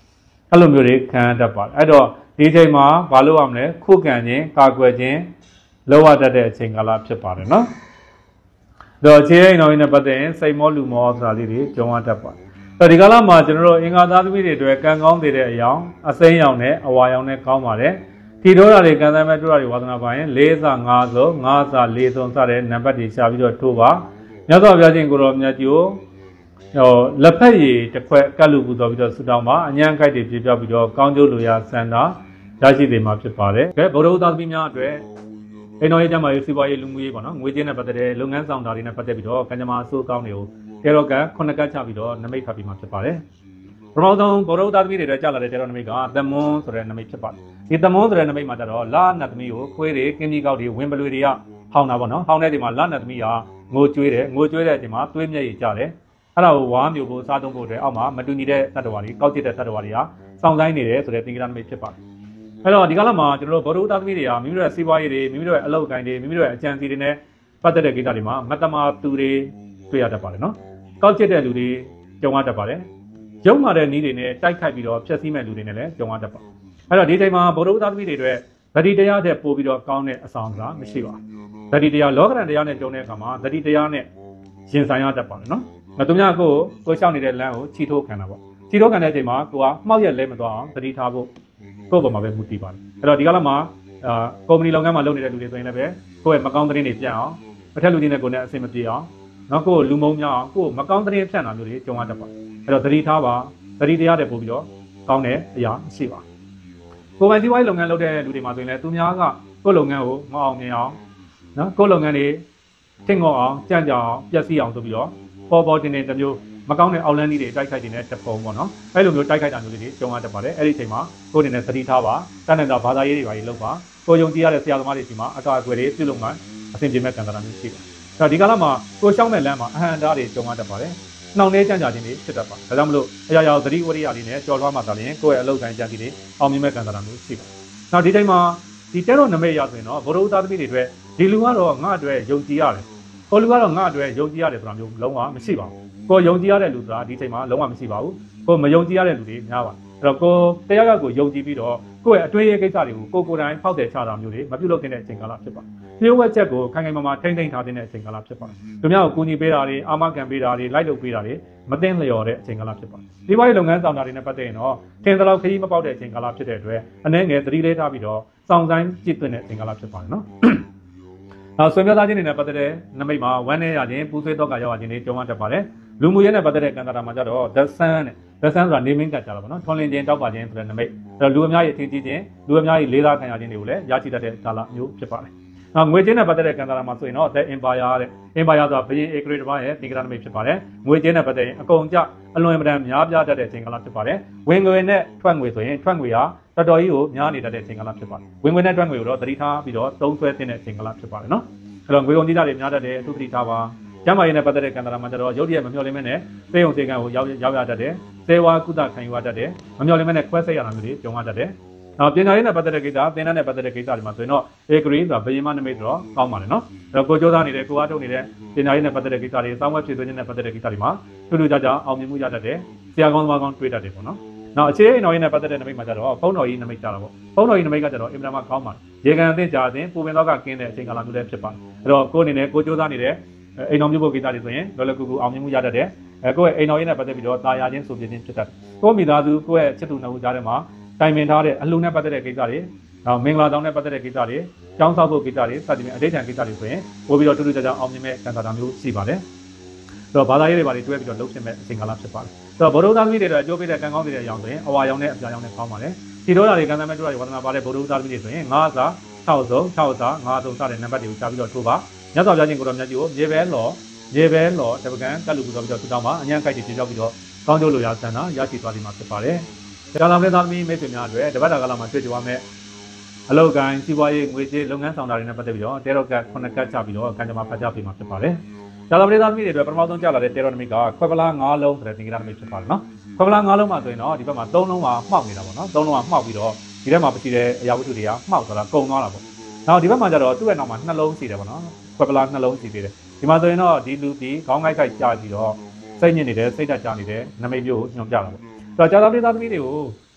အဲ့လိုမျိုးတွေခံတတ်ပါတယ်အဲ့တော့ဒီချိန်မှာဘာလို့ရမလဲခုခံခြင်းကာကွယ်ခြင်းလောရတတ်တဲ့အချိန်ကာလဖြစ်ပါတယ်နော်တော့ခြေအိမ်တော်ကြီးနဲ့ပတ်သက်ရင်စိတ်မောလူမောဆိုတာလေးတွေကြုံရတတ်ပါတယ်အဲ့ဒီကာလမှာကျွန်တော်တို့အင်္ဂါသားသမီးတွေအတွက်ကံကောင်းသေးတဲ့အယောင်အစိမ်းရောင်နဲ့အဝါရောင်နဲ့ကောင်းပါတယ်ထီထိုးတာတွေကံသမ်းမဲ့ထိုးတာတွေဝါသနာပါရင်၄ဆ၅ဆို၅ဆ၄သုံးစတဲ့နံပါတ်တွေရှာပြီးတော့ထိုးပါမြတ်စွာဘုရားရှင်ကိုရောမြတ်ကြီးကိုဟိုလက်ဖက်ရည်တစ်ခွက်ကတ်လူပူတော်ပြီးတော့ဆူတောင်းပါအញ្ញံကိုက်တွေပြပြပြီးတော့ကောင်းကျိုးလိုရာစန္ဒာရရှိသေးမှာဖြစ်ပါတယ်ကဲဗုဒ္ဓဦးသားသမီးများအတွက်အိမ်တော်ရေးကြမှာရေးစီးပွားရေးလူမှုရေးပေါ့နော်ငွေကြေးနဲ့ပတ်သက်တဲ့လုပ်ငန်းဆောင်တာတွေနဲ့ပတ်သက်ပြီးတော့ကံကြမ္မာအစိုးကောင်းတွေကိုတေရောကခုနှစ်ကတ်ချပြီးတော့နမိတ်ဖတ်ပြီးမှာဖြစ်ပါတယ်ပထမဆုံးဗုဒ္ဓဦးသားသမီးတွေအတွက်ကြာလာတဲ့တေရောနမိတ်ကသမွန်းဆိုတဲ့နမိတ်ဖြစ်ပါတယ်ဒီသမွန်းဆိုတဲ့နမိတ်မှာကျတော့လာနတ်သမီးကိုခွေးတွေကင်းကြီးကောက်တွေဝင်းပလွေတွေကဟောင်းတာပေါ့နော်ဟောင်းတဲ့ဒီမှာလာနတ်သမီးကငိုကြွေးတယ်ငိုကြွေးတဲ့အချိန်မှာသွေးမျက်ရည်ကျတယ်အဲ့ဒါကိုဝါမျိုးကိုစားသုံးဖို့အတွက်အောက်မှာမတူညီတဲ့တတ္တဝါတွေကောက်ကျစ်တဲ့တတ္တဝါတွေကစောင့်ဆိုင်နေတယ်ဆိုတဲ့သင်္ကေတနမိတ်ဖြစ်ပါတယ်အဲ့တော့ဒီကာလမှာကျွန်တော်တို့ဗုဒ္ဓဦးသားသမီးတွေကမိမိတို့ရဲ့စီးပွားရေးတွေမိမိတို့ရဲ့အလုပ်အကိုင်တွေမိမိတို့ရဲ့အကြံစီတွေနဲ့ပတ်သက်တဲ့ကိစ္စတွေမှာမတ္တမာသူတွေတွေ့ရတတ်ပါတယ်နော်ကောက်ကျစ်တဲ့လူတွေကြုံရတတ်ပါတယ်ရုံမာတဲ့နည်းတွေနဲ့တိုက်ခိုက်ပြီးတော့ဖျက်ဆီးမဲ့လူတွေနဲ့လည်းကြုံရတတ်ပါတယ်အဲ့တော့ဒီချိန်မှာဗုဒ္ဓဦးသားသမီးတွေအတွက်သတိတရားတဲ့ပို့ပြီးတော့ကောင်းတဲ့အဆောင်ကမရှိပါဘူးသတိတရားလောကရန်တရားနဲ့ကြုံတဲ့အခါမှာသတိတရားနဲ့ရင်ဆိုင်ရတတ်ပါတယ်နော်ငါတို့များကိုကိုရှောက်နေတဲ့လမ်းကိုချီထိုးခံတာပေါ့ချီထိုးခံတဲ့အချိန်မှာကိုကမှောက်ရက်လဲမသွားအောင်သတိထားဖို့ကိုယ့်ဘက်မှာပဲမူတည်ပါတယ်အဲ့တော့ဒီကလာမှာအာကုမ္ပဏီလုပ်ငန်းမှာလုပ်နေတဲ့လူတွေဆိုရင်လည်းပဲကိုယ့်ရဲ့မကောင်းသတင်းတွေပြတ်အောင်အထက်လူကြီးနဲ့ကိုယ်နဲ့အဆင်မပြေအောင်နောက်ကိုယ်လူမုံများအောင်ကိုယ်မကောင်းသတင်းဖြန့်တာမျိုးတွေကြုံရတတ်ပါတယ်အဲ့တော့သတိထားပါသတိတရားတဲ့ပို့ပြီးတော့ကောင်းတဲ့အရာရှိပါကိုယ်ပိုင်စီးပွားရေးလုပ်ငန်းလုပ်တဲ့လူတွေမှာဆိုရင်လည်းသူများကကိုယ့်လုပ်ငန်းကိုမအောင်မြင်အောင်နော်ကိုယ့်လုပ်ငန်းတွေထင်ငေါအောင်ကြံ့ကြအောင်ပျက်စီးအောင်ဆိုပြီးတော့ပေါ်ပေါ်တင်တင်တမျိုးမကောင်းတဲ့အောက်လန်းကြီးတွေတိုက်ခိုက်နေတဲ့တပုံပေါ့နော်အဲ့လိုမျိုးတိုက်ခိုက်တာမျိုးတွေကြုံရတတ်ပါတယ်အဲ့ဒီအချိန်မှာကိုယ်အနေနဲ့သတိထားပါတန်တန်တာဘာသာရေးတွေပါရေးလုပ်ပါကိုယုံကြည်ရတဲ့ဆရာသမားတွေစီမှာအကာအကွယ်တွေပြုလုပ်မှအဆင်ပြေမဲ့ကံတာမျိုးရှိပါတယ်အဲ့တော့ဒီကာလမှာကိုရှောင်းမဲ့လမ်းမှာအဟံတားတွေကြုံရတတ်ပါတယ်နှောင့်နှဲကြံ့ကြာခြင်းတွေဖြစ်တတ်ပါဒါကြောင့်မလို့အရာရာသတိဝရိယလေးနဲ့ကြော်လွှားမှသာလျှင်ကိုယ့်ရဲ့အလုပ်ကိုင်ကြံစီတွေအောင်မြင်မဲ့ကံတာမျိုးရှိပါတယ်နောက်ဒီချိန်မှာဒီတဲတော်နမိတ်ရဆိုရင်တော့ဗုဒ္ဓဦးသားသမီးတွေအတွက်ဒီလူကတော့ငါ့အတွက်ယုံကြည်ရတယ်ဟိုလူကတော့ငါ့အတွက်ယုံကြည်ရတယ်ဆိုတာမျိုးလုံးဝမရှိပါဘူးကိုယုံကြည်ရတဲ့လူဆိုတာဒီချိန်မှာလုံးဝမရှိပါဘူးကိုမယုံကြည်ရတဲ့လူတွေများပါအဲ့တော့ကိုတရားကကိုယုံကြည်ပြီးတော့ကိုယ့်ရဲ့အတွင်းရေးကိစ္စတွေကိုကိုကိုယ်တိုင်ဖောက်တယ်ချတာမျိုးတွေမပြုလုပ်တဲ့အချိန်ကာလဖြစ်ပါတယ်။လျှို့ဝှက်ချက်ကိုခိုင်ခိုင်မာမာထိမ့်သိမ့်ထားတဲ့အချိန်ကာလဖြစ်ပါတယ်။သူများကိုကူညီပေးတာတွေအာမခံပေးတာတွေလိုက်လုပ်ပေးတာတွေမသိလျော်တဲ့အချိန်ကာလဖြစ်ပါတယ်။ဒီဘက်လုပ်ငန်းဆောင်တာတွေနဲ့ပတ်သက်ရင်တော့ထင်သလောက်ခရီးမပေါက်တဲ့အချိန်ကာလဖြစ်တဲ့အတွက်အနည်းငယ်သတိလေးထားပြီးတော့စောင့်ဆိုင်ကြည့်တဲ့အချိန်ကာလဖြစ်ပါတယ်နော်။နောက်ဆွေမျိုးသားချင်းတွေနဲ့ပတ်သက်တဲ့နမိတ်မှာဝမ်းနေရခြင်းပူဆွေးတော့ကရောက်ရခြင်းတွေကြုံရတတ်ပါတယ်။လူမှုရေးနဲ့ပတ်သက်တဲ့ကံတာမှာကြတော့ the sun နဲ့ the sun ဆိုတာနေမင်းကတ်ကြတာပေါ့နော်ထွန်လင်းခြင်းတောက်ပါခြင်းဆိုတဲ့နမိတ်အဲ့တော့လူအများကြီးအထင်ကြီးခြင်းလူအများကြီးလေးစားခံရခြင်းတွေကိုလည်းရရှိတတ်တဲ့ကာလမျိုးဖြစ်ပါတယ်။နောက်ငွေကြေးနဲ့ပတ်သက်တဲ့ကံတာမှာဆိုရင်တော့ the empire တဲ့ empire ဆိုတာဘုရင်ဧကရေတစ်ပါးရဲ့ဒီကရနမိတ်ဖြစ်ပါတယ်။ငွေကြေးနဲ့ပတ်သက်ရင်အကုန်ကြအလွန်အမတန်များပြားတတ်တဲ့အချိန်ကာလဖြစ်ပါတယ်။ဝင်ငွေနဲ့ထွက်ငွေဆိုရင်ထွက်ငွေဟာတော်တော်ကြီးကိုများနေတတ်တဲ့အချိန်ကာလဖြစ်ပါတယ်။ဝင်ငွေနဲ့ထွက်ငွေကိုတော့သတိထားပြီးတော့သုံးစွဲတဲ့အချိန်ကာလဖြစ်ပါတယ်နော်။အဲ့တော့ငွေကုန်ကြီးတာတွေများတတ်တယ်အထူးသတိထားပါကျမ်းမာရေးနဲ့ပတ်သက်တဲ့ကံတာမှာကျတော့ရုပ်တရက်မမျှော်လင့်မဲနဲ့စေယုံစေကံကိုရောက်ရောက်ရတတ်တယ်။စေဝါကုသခံယူရတတ်တယ်။မမျှော်လင့်မဲနဲ့ခွဲစိတ်ရတာမျိုးတွေကြုံရတတ်တယ်။နောက်ပညာရေးနဲ့ပတ်သက်တဲ့ကိစ္စသင်တန်းနဲ့ပတ်သက်တဲ့ကိစ္စတွေမှာဆိုရင်တော့ဧကရီဆိုတာဘယင်မနမိတ်တော့ကောင်းပါလေနော်။အဲ့တော့ကိုကြိုးစားနေတဲ့ကိုအားထုတ်နေတဲ့ပညာရေးနဲ့ပတ်သက်တဲ့ကိစ္စတွေစောင့်ဝဲဖြည့်သွင်းခြင်းနဲ့ပတ်သက်တဲ့ကိစ္စတွေမှာထူးထူးခြားခြားအောင်မြင်မှုရတတ်တယ်။ဆရာကောင်းသမားကောင်းတွေ့တတ်တယ်ပေါ့နော်။နောက်အခြေအိမ်တော်ရေးနဲ့ပတ်သက်တဲ့နမိတ်မှာကျတော့ဖုံးတော်ကြီးနမိတ်ကြတာပေါ့။ဖုံးတော်ကြီးနမိတ်ကကျတော့အင်တာမှာကောင်းပါတယ်။ရေကန်အသင့်ကြာခြင်းပူပင်တော့ကကင်းတဲ့အချိန်ကာလမျိုးလည်းဖြစ်ပါတယ်။အဲ့တော့ကိုအနေနဲ့ကိုကြိုးစားနေတဲ့အိမ်တော်မျိုးဖို့ကိစ္စတွေဆိုရင်လောလောကူကူအောင်မြင်မှုရတတ်တယ်အဲကိုယ့်ရဲ့အိမ်တော်ရေးနဲ့ပတ်သက်ပြီးတော့တာယာချင်းဆိုပြခြင်းဖြစ်တတ်ကိုယ့်မိသားစုကိုယ့်ရဲ့ချစ်သူနှုတ်ကြားထဲမှာတိုင်ပင်ထားတဲ့အလှူနဲ့ပတ်သက်တဲ့ကိစ္စတွေနောက်မင်္ဂလာဆောင်နဲ့ပတ်သက်တဲ့ကိစ္စတွေကျောင်းဆောက်ဖို့ကိစ္စတွေစသဖြင့်အဋ္ဌံကိစ္စတွေဆိုရင်ပို့ပြီးတော့တူတူကြကြအောင်မြင်မဲ့ကံတာမျိုးရှိပါတယ်အဲ့တော့ဘာသာရေးတွေပါတွေတွဲပြီးတော့လုပ်ဖြစ်မဲ့အချိန်ကာလဖြစ်ပါတယ်အဲ့တော့ဗုဒ္ဓသားသမီးတွေတော့အကျိုးပေးတဲ့ကံကောင်းတဲ့အရာဆိုရင်အဝါရောင်နဲ့အပြာရောင်နဲ့ပေါင်းပါတယ်ဒီတော့တာတွေကံသမဲ့တို့ရဝါသနာပါတဲ့ဗုဒ္ဓသားသမီးတွေဆိုရင်ငါးစာ၆စုံ၆စာငါးစုံစတဲ့နံပါတ်တွေကိုရှာပြီးတော့ထိုးပါမြတ်စွာဘုရားရှင်ကိုတော်မြတ်ကြီးကိုမြေပဲလော်ရေပဲလော်တပကံကတ်လူပူတော်ပြီးတော့သူတောင်းပါအញ្ញံကိုက်တွေပြပြောက်ပြီးတော့ကောင်းကျိုးလိုရာဆန္ဒရရှိသွားလိမ့်မှာဖြစ်ပါတယ်။ဒါကြောင့်လည်းသားသမီးမိတ်ဆွေများအတွက်တပတ်တာကာလမှာတွေ့ကြရမယ်အလောက်ကိုင်းစီးပွားရေးငွေကြေးလုပ်ငန်းဆောင်တာတွေနဲ့ပတ်သက်ပြီးတော့တဲရော့ကတ်ခုနှစ်ကတ်ချပြီးတော့ကံကြမ္မာဖတ်ကြပေးမှာဖြစ်ပါတယ်။ဒါကြောင့်လည်းသားသမီးတွေအတွက်ပထမဆုံးကြားလာတဲ့တဲရော့နမိတ်ကခွက်ပလား၅လုံးဆိုတဲ့သင်္ကေတနမိတ်ဖြစ်ပါတယ်နော်။ခွက်ပလား၅လုံးမှာဆိုရင်တော့ဒီဘက်မှာ၃လုံးမှာမှောက်နေတာပေါ့နော်။၃လုံးမှာမှောက်ပြီးတော့ဒီထဲမှာပစီတဲ့အရာဝတ္ထုတွေကမှောက်သွားတာကုန်သွားတာပေါ့။နောက်ဒီဘက်မှာကျတော့သူ့ရဲ့နောက်မှာနှလုံးရှိတယ်ပေါ့နော်။ခွက်ပလားနှလုံးရှိသေးတယ်။ဒီမှာဆိုရင်တော့ဒီလူဒီခေါင်းကိုက်ကိုက်ကြာပြီးတော့စိတ်ညစ်နေတယ်စိတ်ဓာတ်ကြာနေတယ်နမိတ်မျိုးကိုညွှန်ပြတာပေါ့။အဲ့တော့ကြာသာပြည်သားသမီးတွေကို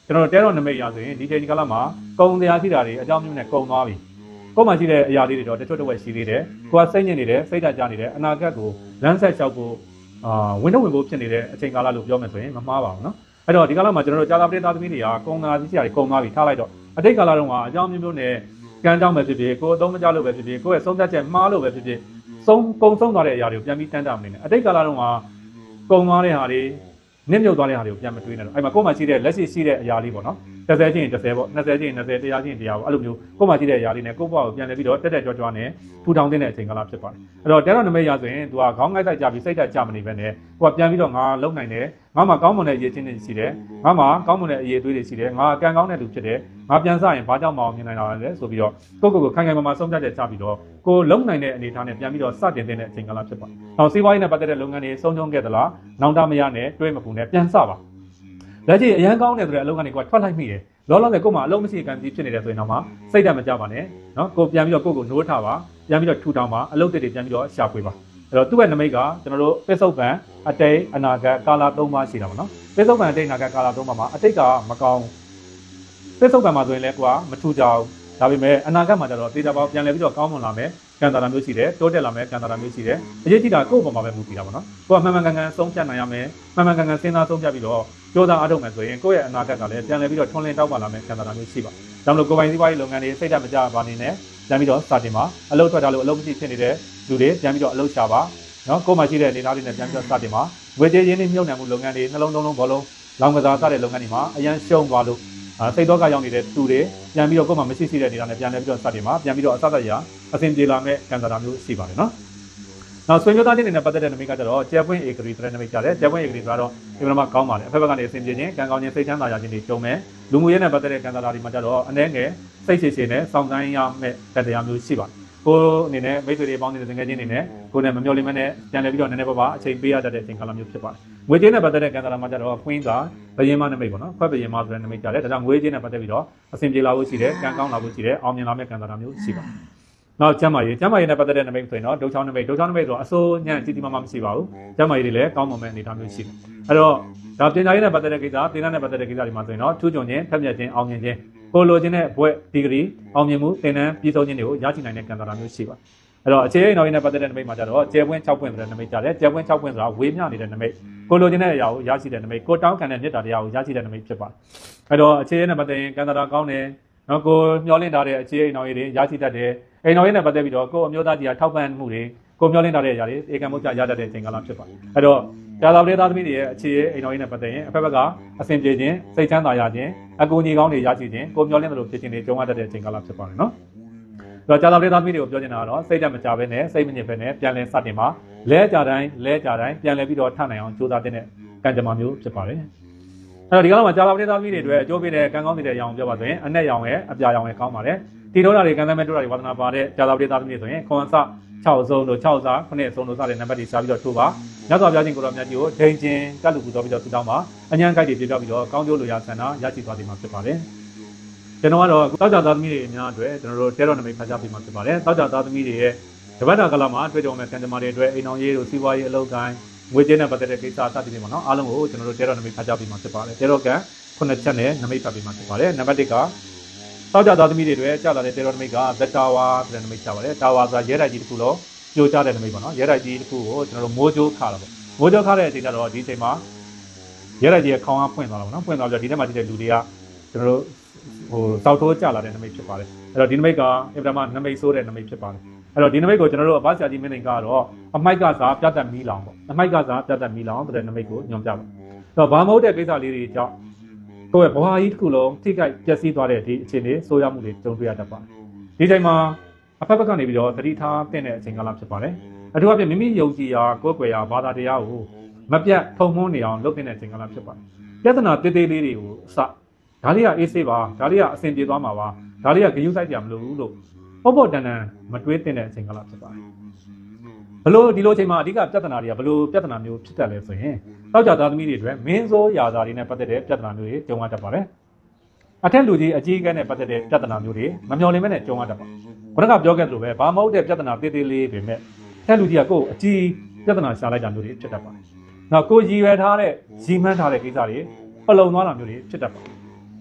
ကျွန်တော်တဲတော်နမိတ်ရဆိုရင်ဒီချိန်ကာလမှာကုံတရားရှိတာတွေအကြောင်းမျိုးနဲ့ကုံသွားပြီကိုယ်မှရှိတဲ့အရာလေးတွေတော့တချို့တစ်ဝက်ရှိသေးတယ်ကိုယ်ကစိတ်ညစ်နေတယ်စိတ်ဓာတ်ကျနေတယ်အနာဂတ်ကိုလမ်းဆက်လျှောက်ဖို့အာဝင်တော့ဝင်ဖို့ဖြစ်နေတဲ့အချိန်ကာလလို့ပြောမယ်ဆိုရင်မမှားပါဘူးနော်အဲ့တော့ဒီကာလမှာကျွန်တော်တို့ကြာသာပရိသတ်သမီးတွေကကုံတရားရှိတာတွေကုံသွားပြီထားလိုက်တော့အတိတ်ကာလတုန်းကအကြောင်းမျိုးမျိုးနဲ့ကမ်းကြောင်းပဲဖြစ်ဖြစ်ကိုယ်အသုံးမကျလို့ပဲဖြစ်ဖြစ်ကိုယ့်ရဲ့ဆုံးဖြတ်ချက်မှားလို့ပဲဖြစ်ဖြစ်ဆုံးကုံဆုံးသွားတဲ့အရာတွေကိုပြန်ပြီးတန်းတာမနေနဲ့အတိတ်ကာလတုန်းကကုံသွားတဲ့ဟာတွေနစ်မြုပ်သွားတဲ့ဟာတွေကိုပြန်မတွေးနဲ့တော့အဲ့မှာကိုယ်မှရှိတဲ့လက်ရှိရှိတဲ့အရာလေးပေါ့နော်တစ်ဆယ်ချင်းတစ်ဆယ်ပေါ့နှစ်ဆယ်ချင်းနှစ်ဆယ်တရားချင်းတရားပေါ့အဲ့လိုမျိုးကိုယ်မှရှိတဲ့အရာလေးနဲ့ကိုယ့်ဘဝကိုပြန်လည်ပြီးတော့တက်တက်ကြွကြွနဲ့ထူထောင်တဲ့အချိန်ကာလဖြစ်ပါတယ်အဲ့တော့တဲတော်နမိတ်ရဆိုရင် तू ကခေါင်းငိုက်တိုက်ကြပြီးစိတ်ဓာတ်ကြမနေပဲနဲ့ကိုကပြန်ပြီးတော့ငါလုံနိုင်တယ်ငါမှကောင်းမွန်တဲ့အရေးချင်းတွေရှိတယ်ငါမှကောင်းမွန်တဲ့အရေးသွေးတွေရှိတယ်ငါကံကောင်းတဲ့လူဖြစ်တယ်ငါပြန်စရင်ဘာကြောင့်မအောင်မြင်နိုင်တာလဲဆိုပြီးတော့ကိုယ့်ကိုယ်ကိုခိုင်ခိုင်မာမာဆုံးဖြတ်ချက်ချပြီးတော့ကိုလုံနိုင်တဲ့အနေအထားနဲ့ပြန်ပြီးတော့စတင်တဲ့အချိန်ကာလဖြစ်ပါတယ်နောက်စီးပွားရေးနဲ့ပတ်သက်တဲ့လုပ်ငန်းတွေဆုံးရှုံးခဲ့သလားနောင်တမရနဲ့တွဲမပူနဲ့ပြန်စပါလက်ရှိအရန်ကောင်းတဲ့ဆိုတဲ့အလုပ်ကနေကိုထွက်လိုက်မိတယ်လောလောဆယ်ကိုမှအလုံးမရှိကံကြီးဖြစ်နေတဲ့ဆိုရင်တော့မှစိတ်ဓာတ်မကြပါနဲ့နော်ကိုပြန်ပြီးတော့ကိုကိုနိုးထားပါပြန်ပြီးတော့ထူထောင်ပါအလုပ်တွေပြန်ပြီးတော့ရှာဖွေပါအဲ့တော့သူ့ရဲ့နမိတ်ကကျွန်တော်တို့ပစ္စုပန်အတိတ်အနာဂတ်ကာလသုံးပါးရှိတာပေါ့နော်ပစ္စုပန်အတိတ်အနာဂတ်ကာလသုံးပါးမှာအတိတ်ကမကောင်းပစ္စုပန်မှာဆိုရင်လည်းကိုကမထူကြအောင်ဒါပေမဲ့အနာဂတ်မှာကျတော့ဒေတာပေါင်းပြန်လဲပြီးတော့ကောင်းမွန်လာမယ်ကံတာတာမျိုးရှိတယ်တိုးတက်လာမယ်ကံတာတာမျိုးရှိတယ်အရေးကြီးတာကိုယ့်အပေါ်မှာပဲမူတည်တာပေါ့နော်ကိုကမှန်မှန်ကန်ကန်ဆုံးဖြတ်နိုင်ရမယ်မှန်မှန်ကန်ကန်စဉ်းစားဆုံးဖြတ်ပြီးတော့ကြိုးစားအားထုတ်မယ်ဆိုရင်ကိုယ့်ရဲ့အနာဂတ်ကလည်းပြန်လဲပြီးတော့ထွန်းလင်းတောက်ပါလာမယ်ကံတာတာမျိုးရှိပါဒါမှမဟုတ်ကိုယ်ပိုင်စီးပွားရေးလုပ်ငန်းတွေစိတ်ဓာတ်မကြပါနေနဲ့ပြန်ပြီးတော့စတင်ပါအလုပ်ထွက်တာလို့အလုပ်မရှိဖြစ်နေတဲ့လူတွေပြန်ပြီးတော့အလုပ်ရှာပါနော်ကိုယ်မှရှိတဲ့အနေအထားတွေနဲ့ပြန်ပြီးတော့စတင်ပါဝေကြေးရင်းနှီးမြှုပ်နှံမှုလုပ်ငန်းတွေနှလုံးသုံးလုံးဘောလုံးလောင်ကစားစတဲ့လုပ်ငန်းတွေမှာအရန်ရှုံးသွားလို့စိတ်တော့ကရောက်နေတဲ့သူတွေပြန်ပြီးတော့ကိုယ်မှမရှိရှိတဲ့အနေအထားနဲ့ပြန်လဲပြီးတော့စတင်ပါပြန်ပြီးတော့အစသက်ရအဆင်ပြေလာမဲ့ကံတာတာမျိုးရှိပါတယ်နော်နောက်ဆွေမျိုးသားချင်းတွေနဲ့ပတ်သက်တဲ့နမိတ်ကကြတော့ကျဲပွင့်ဧကရီတဲ့နမိတ်ကြတယ်ကျဲပွင့်ဧကရီဆိုတော့ဒီမှာကောင်းပါတယ်အဖက်ဘက်ကနေအဆင်ပြေခြင်းကံကောင်းခြင်းစိတ်ချမ်းသာရခြင်းတွေကြုံမယ်လူမှုရေးနဲ့ပတ်သက်တဲ့ကံတာတာတွေမှာကြတော့အနည်းငယ်စိတ်ရှည်ရှည်နဲ့စောင့်ဆိုင်းရမဲ့တရားမျိုးရှိပါတယ်ကိုအနေနဲ့မိတ်ဆွေတွေပေါင်းနေတဲ့ငွေချင်းတွေနဲ့ကိုယ်နဲ့မမျှော်လင့်မနဲ့ပြန်လဲပြီးတော့နည်းနည်းပါးပါအချိန်ပေးရတတ်တဲ့အချိန်ကာလမျိုးဖြစ်ပါတယ်ငွေချင်းနဲ့ပတ်သက်တဲ့ကံတာတာမှာကြတော့ဖွင့်တာဘယင်းမနမိတ်ပေါ့နော်ခွက်ဘယင်းမဆိုတဲ့နမိတ်ကြတယ်ဒါကြောင့်ငွေချင်းနဲ့ပတ်သက်ပြီးတော့အဆင်ပြေလာဖို့ရှိတယ်ကံကောင်းလာဖို့ရှိတယ်အောင်မြင်လာမဲ့ကံတာတာမျိုးရှိပါတယ်နောက်ကျမ်းမာရေးကျမ်းမာရေးနဲ့ပတ်သက်တဲ့နမိတ်ဆိုရင်တော့ဒုချောင်းနမိတ်ဒုချောင်းနမိတ်ဆိုတော့အစိုးညံ့ကြီးကြီးမားမားမရှိပါဘူးကျမ်းမာရေးတွေလည်းကောင်းမွန်မဲ့အနေအထားမျိုးရှိတယ်အဲ့တော့ဒါပညာရေးနဲ့ပတ်သက်တဲ့ကိစ္စသင်တန်းနဲ့ပတ်သက်တဲ့ကိစ္စတွေမှာဆိုရင်တော့ထူးချွန်ခြင်းဖက်မြက်ခြင်းအောင်မြင်ခြင်းကိုလိုခြင်းနဲ့ဘွဲ့ဒီဂရီအောင်မြင်မှုသင်တန်းပြည်စုံခြင်းတွေကိုရရှိနိုင်တဲ့ကံတာတာမျိုးရှိပါအဲ့တော့အခြေအိမ်တော်ရေးနဲ့ပတ်သက်တဲ့နမိတ်မှာကျတော့ကျဲပွင့်၆ပွင့်ဆိုတဲ့နမိတ်ကြတယ်ကျဲပွင့်၆ပွင့်ဆိုတာဝေးမျှနေတဲ့နမိတ်ကိုလိုခြင်းတဲ့အရာကိုရရှိတဲ့နမိတ်ကိုတောင်းခံတဲ့မြတ်တာတရားကိုရရှိတဲ့နမိတ်ဖြစ်ပါတယ်အဲ့တော့အခြေအိမ်နဲ့ပတ်သက်ရင်ကံတာတာကောင်းတယ်နော်ကိုမျောလင့်ထားတဲ့အခြေအိမ်တော်ရေးတွေရရှိတတ်တယ်အိမ်တော်ရေးနဲ့ပတ်သက်ပြီးတော့ကိုအမျိုးသားကြီးကထောက်ပံ့မှုတွေကိုမျောလင့်ထားတဲ့အရာတွေဧကံမုတ်ကြရတတ်တဲ့အချိန်ကာလဖြစ်ပါတယ်အဲ့တော့ကြာသာပရိသတ်သမီးတွေရဲ့အခြေအိမ်တော်ရေးနဲ့ပတ်သက်ရင်အဖက်ဘက်ကအဆင်ပြေခြင်းစိတ်ချမ်းသာရခြင်းအကူအညီကောင်းတွေရရှိခြင်းကိုမျောလင့်သလိုဖြစ်ခြင်းတွေကြုံရတတ်တဲ့အချိန်ကာလဖြစ်ပါတယ်နော်တော့ကြာသာပရိသတ်သမီးတွေကိုပြောချင်တာကတော့စိတ်ဓာတ်မကြဘဲနဲ့စိတ်မညစ်ဘဲနဲ့ပြန်လဲစတင်ပါလဲကြတိုင်းလဲကြတိုင်းပြန်လဲပြီးတော့ထနိုင်အောင်ကြိုးစားတဲ့ကံကြမ္မာမျိုးဖြစ်ပါတယ်အဲ့တော့ဒီကောင်မှာကြာသာပရိသတ်သမီးတွေအတွက်အကျိုးပေးတဲ့ကံကောင်းတဲ့အရာကိုပြောပါဆိုရင်အနက်ရောင်ရဲ့အပြာရောင်ရဲ့ကောင်းပါတယ်တီထိုးတာတွေကံသမဲတိုးတာတွေဝါသနာပါတဲ့ကြာသာပရိသတ်သမီးတွေဆိုရင်ခွန်ဆ၆ဆုံးတို့၆စားခုနှစ်ဆုံးတို့စတဲ့နံပါတ်တွေရှားပြီးတော့ထိုးပါညစွာပြခြင်းကိုတော်မြတ်ကြီးကိုဒိန်ချင်းကတ်လူကူတော်ပြီးတော့ဆူတောင်းပါအញ្ញံခိုက်တွေပြပြပြီးတော့ကောင်းကျိုးလိုရာဆန္ဒရရှိသွားပြီမှာဖြစ်ပါတယ်ကျွန်တော်ကတော့တောက်ကြသားသမီးတွေအများအတွက်ကျွန်တော်တို့တဲတော်နမိတ်ဖတ်ကြားပြီးမှာဖြစ်ပါတယ်တောက်ကြသားသမီးတွေရဲ့တပတ်တာကာလမှာတွေ့ကြုံမဲ့ကံကြမ္မာတွေအတွက်အိမ်အောင်ရေးတို့စီးပွားရေးအလုပ်ကိုင်းငွေကြေးနဲ့ပတ်သက်တဲ့ကိစ္စစသဖြင့်ပေါ့နော်အားလုံးကိုကျွန်တော်တို့တဲတော်နမိတ်ဖတ်ကြားပြီးမှာဖြစ်ပါတယ်တဲတော်ကခုနှစ်ချက်နဲ့နမိတ်ဖတ်ပြီးမှာဖြစ်ပါတယ်နံပါတ်၁ကတောက်ကြသားသမီးတွေအတွက်ကြာလာတဲ့တဲတော်နမိတ်ကဇတာဝါဆိုတဲ့နမိတ်ချပါတယ်တာဝါဆိုတာရဲတိုက်ကြီးတစ်ခုလုံးပြိုကျတဲ့နမိတ်ပေါ့နော်ရဲတိုက်ကြီးတစ်ခုကိုကျွန်တော်တို့မိုးကြိုးခါတာပေါ့မိုးကြိုးခါတဲ့အချိန်ကျတော့ဒီအချိန်မှာရဲတိုက်ကြီးရဲ့ခေါင်းကပွင့်သွားတာပေါ့နော်ပွင့်သွားပြီးတော့ဒီထဲမှာရှိတဲ့လူတွေကကျွန်တော်တို့ဟိုတောက်ထိုးကြလာတဲ့နမိတ်ဖြစ်ပါတယ်အဲ့တော့ဒီနမိတ်ကအင်တာမနမိတ်ဆိုးတဲ့နမိတ်ဖြစ်ပါတယ်အဲ့တော့ဒီနမိတ်ကိုကျွန်တော်တို့အဘဆရာကြီးမင်းနိုင်ကတော့အမိုက်ကစားပြတ်တက်မီးလောင်ပေါ့အမိုက်ကစားပြတ်တက်မီးလောင်ဆိုတဲ့နမိတ်ကိုညွှန်ပြပါအဲ့တော့ဘာမဟုတ်တဲ့ကိစ္စလေးတွေကြောင့်ကိုယ့်ရဲ့ဘဝကြီးတစ်ခုလုံးထိခိုက်ပျက်စီးသွားတဲ့ဒီအခြေအနေဆိုးရမှုတွေကြုံတွေ့ရတတ်ပါတယ်ဒီချိန်မှာအဖက်ဘက်ကနေပြီးတော့သတိထားတဲ့အချိန်ကာလဖြစ်ပါတယ်အထူးအဖြင့်မိမိယုံကြည်ရာကိုယ်ကွယ်ရာဘာသာတရားကိုမပြတ်ထုံမွှန်းနေအောင်လုပ်တဲ့အချိန်ကာလဖြစ်ပါတယ်ပြဿနာတေးသေးလေးတွေကိုအစဒါလေးကအေးဆေးပါဒါလေးကအဆင်ပြေသွားမှာပါဒါလေးကဂရုစိုက်ကြမလို့လို့ပေါ့ပေါ့တန်တန်မတွေးတဲ့အချိန်ကာလဖြစ်ပါတယ်ဘလို့ဒီလိုအချိန်မှာအဓိကပြဿနာတွေကဘလို့ပြဿနာမျိုးဖြစ်တတ်လဲဆိုရင်တောက်ကြသားသမီးတွေအတွက်မင်းစိုးရာသာတွေနဲ့ပတ်သက်တဲ့ပြဿနာမျိုးတွေကြုံရတတ်ပါတယ်အထက်လူကြီးအကြီးအကဲနဲ့ပတ်သက်တဲ့ပြဿနာမျိုးတွေမမျှော်လင့်မဲနဲ့ကြုံရတတ်ပါခုနကပြောခဲ့သလိုပဲဘာမဟုတ်တဲ့ပြဿနာသေးသေးလေးပဲမဲ့အထက်လူကြီးကကိုယ်အကြီးပြဿနာရှာလိုက်တာမျိုးတွေဖြစ်တတ်ပါတယ်နောက်ကိုရည်ရွယ်ထားတဲ့ရည်မှန်းထားတဲ့ကိစ္စတွေပလုံသွားတာမျိုးတွေဖြစ်တတ်ပါတယ်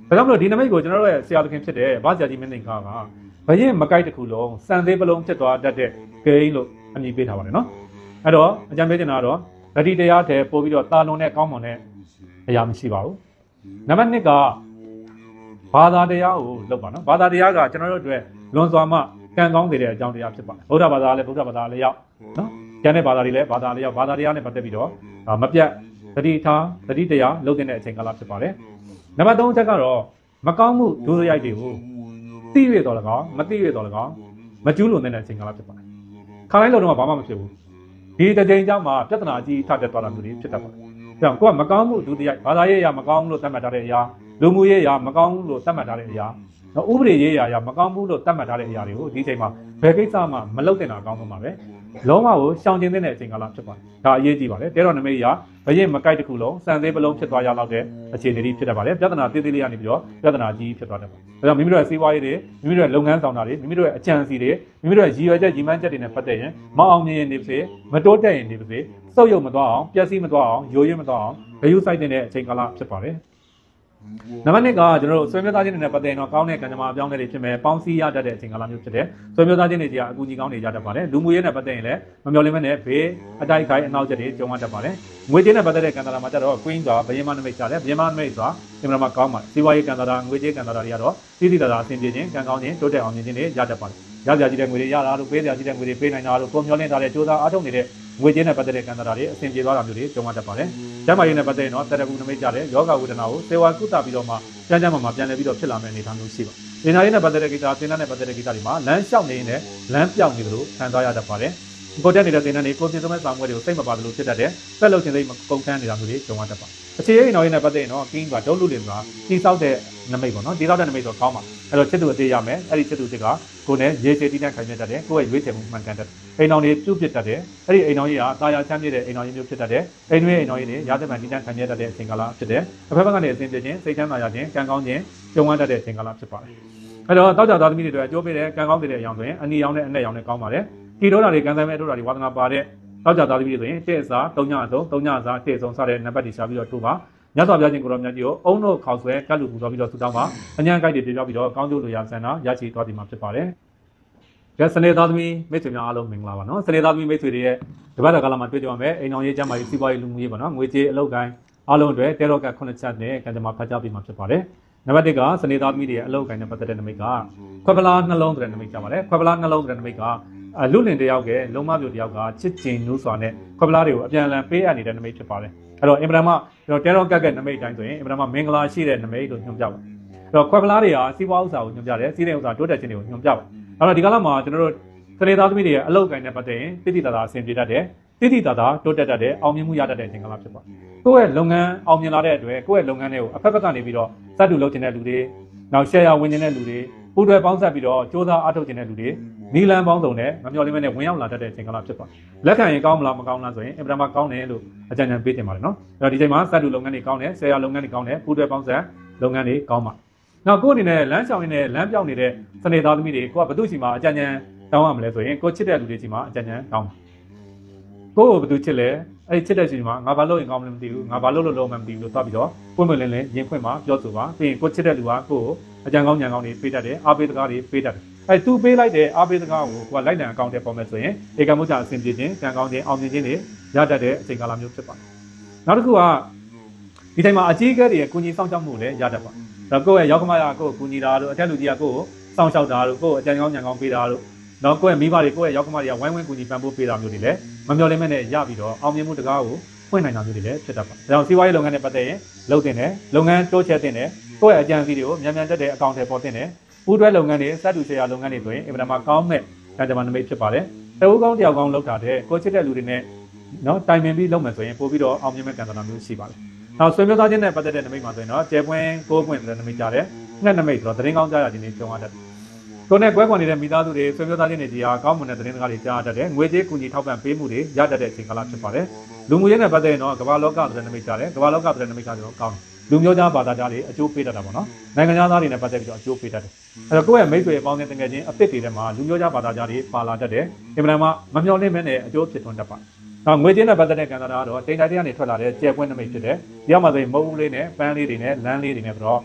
ဒါကြောင့်မလို့ဒီနမိတ်ကိုကျွန်တော်တို့ရဲ့ဆရာသခင်ဖြစ်တဲ့ဗာဆရာကြီးမင်းသိန်းခါကဘရင်မကိုက်တစ်ခုလုံးစံသေးပလုံးဖြစ်သွားတတ်တဲ့ဂိမ်းလို့အမည်ပေးထားပါတယ်နော်အဲ့တော့အကြံပေးချင်တာတော့ဂတိတရားတဲ့ပို့ပြီးတော့တာလွန်တဲ့ကောင်းမွန်တဲ့အရာမရှိပါဘူးနံပါတ်နှစ်ကဘာသာတရားကိုလုပ်ပါနော်ဘာသာတရားကကျွန်တော်တို့အတွက်လွန်စွာမှကံကောင်းတဲ့အကြောင်းတရားဖြစ်ပါတယ်ဗုဒ္ဓဘာသာလည်းဗုဒ္ဓဘာသာလည်းရောက်နော်ကျန်တဲ့ဘာသာတွေလည်းဘာသာလည်းရောက်ဘာသာတရားနဲ့ပတ်သက်ပြီးတော့မပြတ်ဂတိထားဂတိတရားလုပ်တဲ့အချိန်ကာလဖြစ်ပါတယ်နံပါတ်သုံးချက်ကတော့မကောင်းမှုဒုစရိုက်တွေကိုသိရတော်၎င်းမသိရတော်၎င်းမကျူးလွန်တဲ့အချိန်ကာလဖြစ်ပါတယ်ခါတိုင်းလို့တော့ဘာမှမဖြစ်ဘူးဒီတစ်ချိန်ကြောင့်မှပြဿနာကြီးထတက်သွားတာမျိုးတွေဖြစ်တတ်ပါတယ်။ကြောင့်ကိုကမကောင်းမှုဒုတိယဘာသာရေးအရာမကောင်းလို့သတ်မှတ်ထားတဲ့အရာလူမှုရေးအရာမကောင်းလို့သတ်မှတ်ထားတဲ့အရာနော်ဥပဒေရေးအရာမကောင်းဘူးလို့သတ်မှတ်ထားတဲ့အရာတွေကိုဒီချိန်မှာဘယ်ကိစ္စမှမလုပ်တင်တာအကောင်းဆုံးပါပဲ။လုံးဝကိုရှောင်ကျဉ်တဲ့အချိန်ကာလဖြစ်ပါတယ်။ဒါအရေးကြီးပါတယ်။တဲတော်နမိတ်အရာဘရင်မကိုက်တစ်ခုလုံးစံသေးပလုံးဖြစ်သွားရလောက်တဲ့အခြေအနေတွေဖြစ်တတ်ပါတယ်။ပြဿနာသေးသေးလေးကနေပြီးတော့ပြဿနာကြီးဖြစ်သွားတတ်ပါတယ်။ဒါကြောင့်မိမိတို့ရဲ့စီးပွားရေးတွေမိမိတို့ရဲ့လုပ်ငန်းဆောင်တာတွေမိမိတို့ရဲ့အကြံစီတွေမိမိတို့ရဲ့ရည်ရွယ်ချက်ရည်မှန်းချက်တွေနဲ့ပတ်သက်ရင်မအောင်မြင်ရင်နေပါစေမတိုးတက်ရင်နေပါစေစုပ်ယုံမသွားအောင်ပျက်စီးမသွားအောင်ယိုယွင်းမသွားအောင်ဂရုစိုက်တဲ့အချိန်ကာလဖြစ်ပါတယ်နံပါတ်နှစ်ကကျွန်တော်တို့ဆွေမျိုးသားချင်းတွေနဲ့ပတ်သက်ရင်တော့ကောင်းတဲ့ကံကြမ္မာအပြောင်းအလဲတွေဖြစ်မယ်ပေါင်းစည်းရတတ်တဲ့အချိန်ကာလမျိုးဖြစ်တယ်ဆွေမျိုးသားချင်းတွေကြီးကအကူအညီကောင်းတွေရတတ်ပါတယ်လူမှုရေးနဲ့ပတ်သက်ရင်လည်းမမျှော်လင့်မဲ့နဲ့ဘေးအတိုက်ခိုက်အနောက်ချက်တွေကြုံရတတ်ပါတယ်ငွေကြေးနဲ့ပတ်သက်တဲ့ကံတာမှာကျတော့ Queen ကဘယင်းမနမိတ်ချတယ်ဘယင်းမနမိတ်ဆိုတာအင်မတန်မှကောင်းပါတယ်စီးပွားရေးကံတာငွေကြေးကံတာတွေကတော့တည်တည်တာတာအဆင်ပြေခြင်းကံကောင်းခြင်းတိုးတက်အောင်မြင်ခြင်းတွေရတတ်ပါတယ်ရစရာကြီးတဲ့ငွေတွေရတာတို့ပေးစရာကြီးတဲ့ငွေတွေပေးနိုင်တာတို့ပုံမျှော်လင့်ထားတဲ့စူးစမ်းအားထုတ်နေတဲ့ငွေကြေးနဲ့ပတ်သက်တဲ့ကံတာတွေအဆင်ပြေသွားတာမျိုးတွေကြုံရတတ်ပါတယ်ကျန်းမာရေးနဲ့ပတ်သက်ရင်တော့တရကူနမိတ်ကြတဲ့ယောဂဝေဒနာကိုစေဝါကုသပြီးတော့မှကျန်းကျန်းမာမာပြန်လည်ပြီးတော့ဖြစ်လာမယ့်အနေအထားမျိုးရှိပါပညာရေးနဲ့ပတ်သက်တဲ့ကိစ္စသင်တန်းနဲ့ပတ်သက်တဲ့ကိစ္စတွေမှာလမ်းလျှောက်နေရင်လည်းလမ်းပြောင်းနေတယ်လို့ခံစားရတတ်ပါတယ်ကိုတက်နေတဲ့သင်တန်းတွေကိုပြင်သမဲ့ဆောင်ွက်တွေကိုစိတ်မပါသလိုဖြစ်တတ်တယ်ဆက်လုပ်ခြင်းစိတ်မကုန်ခန်းနေတာမျိုးတွေကြုံရတတ်ပါအခြေရေးနောက်ရေးနဲ့ပတ်သက်ရင်တော့ကင်းကဒုတ်လူတွေဆိုတာတိဆောက်တဲ့နမိတ်ပေါ့နော်တိဆောက်တဲ့နမိတ်ဆိုကောင်းပါအဲ့တော့ချစ်သူအသေးရမယ်အဲ့ဒီချစ်သူတစ်ကကိုယ်နဲ့ရေချေတီးနဲ့ခိုင်မြဲတတ်တယ်ကိုယ့်ရဲ့ရွေးချယ်မှုမှန်ကန်တတ်တယ်အိမ်တော်တွေပြုတ်ပစ်တတ်တယ်အဲ့ဒီအိမ်တော်ကြီးကတာယာချမ်းမြေ့တဲ့အိမ်တော်ကြီးမျိုးဖြစ်တတ်တယ်အိမ်တွင်းအိမ်တော်ကြီးတွေရာသမှန်တီးနဲ့ခိုင်မြဲတတ်တဲ့အချိန်ကာလဖြစ်တယ်အဖက်ဘက်ကနေအစဉ်ပြေခြင်းစိတ်ချမ်းသာရခြင်းကံကောင်းခြင်းကြုံရတတ်တဲ့အချိန်ကာလဖြစ်ပါတယ်အဲ့တော့တောက်ကြသားသမီးတွေအတွက်အကျိုးပေးတဲ့ကံကောင်းတဲ့အရာဆိုရင်အနီရောင်နဲ့အနက်ရောင်နဲ့ကောင်းပါတယ်ဒီဒေါတာတွေကံဆိုင်မဲ့ဒေါတာတွေဝါသနာပါတဲ့တောက်ကြသားသမီးတွေဆိုရင်တစ်အစားသုံးညအစုံသုံးညအစားတစ်အစုံစတဲ့နံပါတ်တွေရှာပြီးတော့ထိုးပါမြတ်စွာဘုရားရှင်ကိုရောမြတ်ကြီးကိုအုံတို့ခေါက်ဆွဲကတ်လူပူတော်ပြီးတော့ဆူတောင်းပါအញ្ញံကိုက်တွေပြပြပြီးတော့ကောင်းကျိုးလိုရာဆန္ဒရရှိသွားဒီမှာဖြစ်ပါတယ်။ကဲစနေသားသမီးမိတ်ဆွေများအားလုံးမင်္ဂလာပါနော်။စနေသားသမီးမိတ်ဆွေတွေရဲ့တပတ်တာကာလမှာတွေ့ကြပါမယ်။အိမ်အောင်ရေးကျမ်းမာရေးစီးပွားရေးလူမှုရေးပါနော်။ငွေကြေးအလုပ်ကိုင်းအားလုံးအတွက်တဲရော့ကခုနှစ်ချက်နဲ့ကံကြမ္မာဖတ်ကြားပြီးမှာဖြစ်ပါတယ်။နံပါတ်တစ်ကစနေသားသမီးတွေရဲ့အလုပ်ကိုင်းနဲ့ပတ်သက်တဲ့နမိတ်ကခွက်ပလားနှလုံးဆိုတဲ့နမိတ်ကြပါတယ်။ခွက်ပလားနှလုံးဆိုတဲ့နမိတ်ကလူလင်တယောက်ကလုံမမျိုးတယောက်ကချစ်ကျင်နူးစွာနဲ့ခွက်ပလားတွေကိုအပြန်အလှန်ပေးအပ်နေတဲ့နမိတ်ဖြစ်ပါတယ်။အဲ့တော့အင်ပဒမကျွန်တော်တဲရော့ကက်ကက်နမိတ်တိုင်းဆိုရင်အင်ပဒမမင်္ဂလာရှိတဲ့နမိတ်လို့ညွှန်ပြပါအဲ့တော့ခွက်ပလားတွေကစီးပွားဥစ္စာကိုညွှန်ပြတယ်စီးတဲ့ဥစ္စာတိုးတက်ခြင်းတွေကိုညွှန်ပြပါအဲ့တော့ဒီကာလမှာကျွန်တော်တို့စနေသားသမီးတွေရဲ့အလုပ်ကိုင်းနဲ့ပတ်သက်ရင်တိတိတသာအဆင်ပြေတတ်တယ်တိတိတသာတိုးတက်တတ်တယ်အောင်မြင်မှုရတတ်တဲ့အချိန်ကာလဖြစ်ပါတယ်ကိုယ့်ရဲ့လုပ်ငန်းအောင်မြင်လာတဲ့အတွက်ကိုယ့်ရဲ့လုပ်ငန်းတွေကိုအဖက်ဖက်ကနေပြီးတော့စတူလုပ်နေတဲ့လူတွေနောက် share ဝင်နေတဲ့လူတွေပူးတွဲပေါင်းဆက်ပြီးတော့စ조사အားထုတ်နေတဲ့လူတွေနီလန်ပေါင်းစုံနဲ့မမျှော်လင့်မဲ့နဲ့ဝင်ရောက်လာတတ်တဲ့အချိန်ကာလဖြစ်ပါတယ်လက်ခံရင်ကောင်းမလားမကောင်းလားဆိုရင်အင်ပဒမကောင်းတယ်လို့အကြံဉာဏ်ပေးတင်ပါတယ်နော်အဲ့တော့ဒီချိန်မှာစတူလုပ်ငန်းတွေကောင်းတယ် share လုပ်ငန်းတွေကောင်းတယ်ပူးတွဲပေါင်းဆက်လုပ်ငန်းတွေကောင်းပါနောက်ကိုယ့်အနေနဲ့လမ်းဆောင်ရင်းနဲ့လမ်းပြောင်းနေတဲ့စနေသားသမီးတွေကိုကဘယ်သူရှိမှအကြံဉာဏ်တောင်းရမလဲဆိုရင်ကိုချစ်တဲ့လူတွေရှိမှအကြံဉာဏ်တောင်းပါကိုယ့်ကိုဘယ်သူချစ်လဲအဲ့ချစ်တဲ့ရှိမှငါဘာလို့ရင်ကောင်းမလဲမသိဘူးငါဘာလို့လို့လုံးမသိဘူးလို့သွားပြီးတော့ပွင့်ပွင့်လင်းလင်းရင်ခွင့်မှာပြောဆိုပါပြီးရင်ကိုချစ်တဲ့လူကကိုယ့်ကိုအကြံကောင်းဉာဏ်ကောင်းတွေပေးတတ်တယ်အားပေးစကားတွေပေးတတ်တယ်အဲ့သူပေးလိုက်တဲ့အားပေးစကားကိုကိုကလိုက်လံအကောင့်ထဲပေါ်မယ်ဆိုရင်ဧကမှုချအဆင်ပြေခြင်းကံကောင်းခြင်းအောင်မြင်ခြင်းတွေရတတ်တဲ့အချိန်ကာလမျိုးဖြစ်ပါတယ်နောက်တစ်ခုကဒီချိန်မှာအကြီးအကဲတွေရဲ့ကုညီဆောင်ရှောက်မှုလည်းရတတ်ပါတယ်ဒါကိုယ့်ရဲ့ရောက်ခမရကိုယ့်ကိုကုညီတာတို့အထက်လူကြီးကကိုယ့်ကိုစောင့်ရှောက်တာတို့ကိုယ့်အကြံကောင်းဉာဏ်ကောင်းပေးတာတို့နောက်ကိုယ့်ရဲ့မိဘတွေကိုယ့်ရဲ့ရောက်ခမတွေကဝိုင်းဝန်းကုညီပံ့ပိုးပေးတာမျိုးတွေလည်းမမျှော်လင့်မဲ့နဲ့ရပြီးတော့အောင်မြင်မှုတကားကိုဖွင့်နိုင်တာမျိုးတွေလည်းဖြစ်တတ်ပါတယ်ဒါကြောင့်စီးပွားရေးလုပ်ငန်းနဲ့ပတ်သက်ရင်လုပ်တင်တယ်လုပ်ငန်းတိုးချဲ့တင်တယ်ကိုယ့်ရဲ့အကြံစီတွေကိုမြန်မြန်တက်တဲ့အကောင့်ထဲပေါ်တင်တယ်ပူးတွဲလုပ်ငန်းတွေစတူရှယ်ယာလုပ်ငန်းတွေဆိုရင်အင်မတန်မှကောင်းမဲ့ကံကြမ္မာနမိတ်ဖြစ်ပါတယ်တဝူကောင်းတယောက်ကောင်းလောက်တာတဲ့ကိုချစ်တဲ့လူတွေနဲ့နော်တိုင်ပင်ပြီးလုပ်မယ်ဆိုရင်ပို့ပြီးတော့အောင်မြင်မဲ့ကံကြမ္မာမျိုးရှိပါတယ်နောက်ဆွေမျိုးသားချင်းနဲ့ပတ်သက်တဲ့နမိတ်မှာဆိုရင်တော့ကျဲပွင့်ကိုးပွင့်တဲ့နမိတ်ကြတယ်ငှက်နမိတ်ဆိုတော့သတင်းကောင်းကြားရခြင်းတွေကြုံရတတ်တယ်ကိုနဲ့ကွဲကွန်နေတဲ့မိသားစုတွေဆွေမျိုးသားချင်းတွေကြီးဟာကောင်းမွန်တဲ့သတင်းစကားတွေကြားရတတ်တယ်ငွေကြေးကူညီထောက်ပံ့ပေးမှုတွေရတတ်တဲ့အချိန်ကာလဖြစ်ပါတယ်လူမှုရေးနဲ့ပတ်သက်ရင်တော့ကမ္ဘာလောကတဲ့နမိတ်ကြတယ်ကမ္ဘာလောကတဲ့နမိတ်ကတော့ကောင်းလူမျိုးသားဘာသာကြားတွေအကျိုးပေးတတ်တာပေါ့နော်နိုင်ငံသားတွေနဲ့ပတ်သက်ပြီးတော့အကျိုးပေးတတ်တယ်အဲ့တော့ကိုယ့်ရဲ့မိတ်ဆွေအပေါင်းအသင်းတကယ်ချင်းအသစ်တွေထဲမှာလူမျိုးသားဘာသာကြားတွေပါလာတတ်တယ်အင်မတန်မှမမျှော်လင့်မဲ့နဲ့အကျိုးဖြစ်ထွန်းတတ်ပါနောက်ငွေကြေးနဲ့ပတ်သက်တဲ့ကံတာကတော့တိမ်တိုင်းတွေကနေထွက်လာတဲ့ကျဲပွင့်နမိတ်ဖြစ်တယ်ဒီအောင်မှာဆိုရင်မုံဦးလေးနဲ့ပန်းလေးတွေနဲ့လမ်းလေးတွေနဲ့ဆိုတော့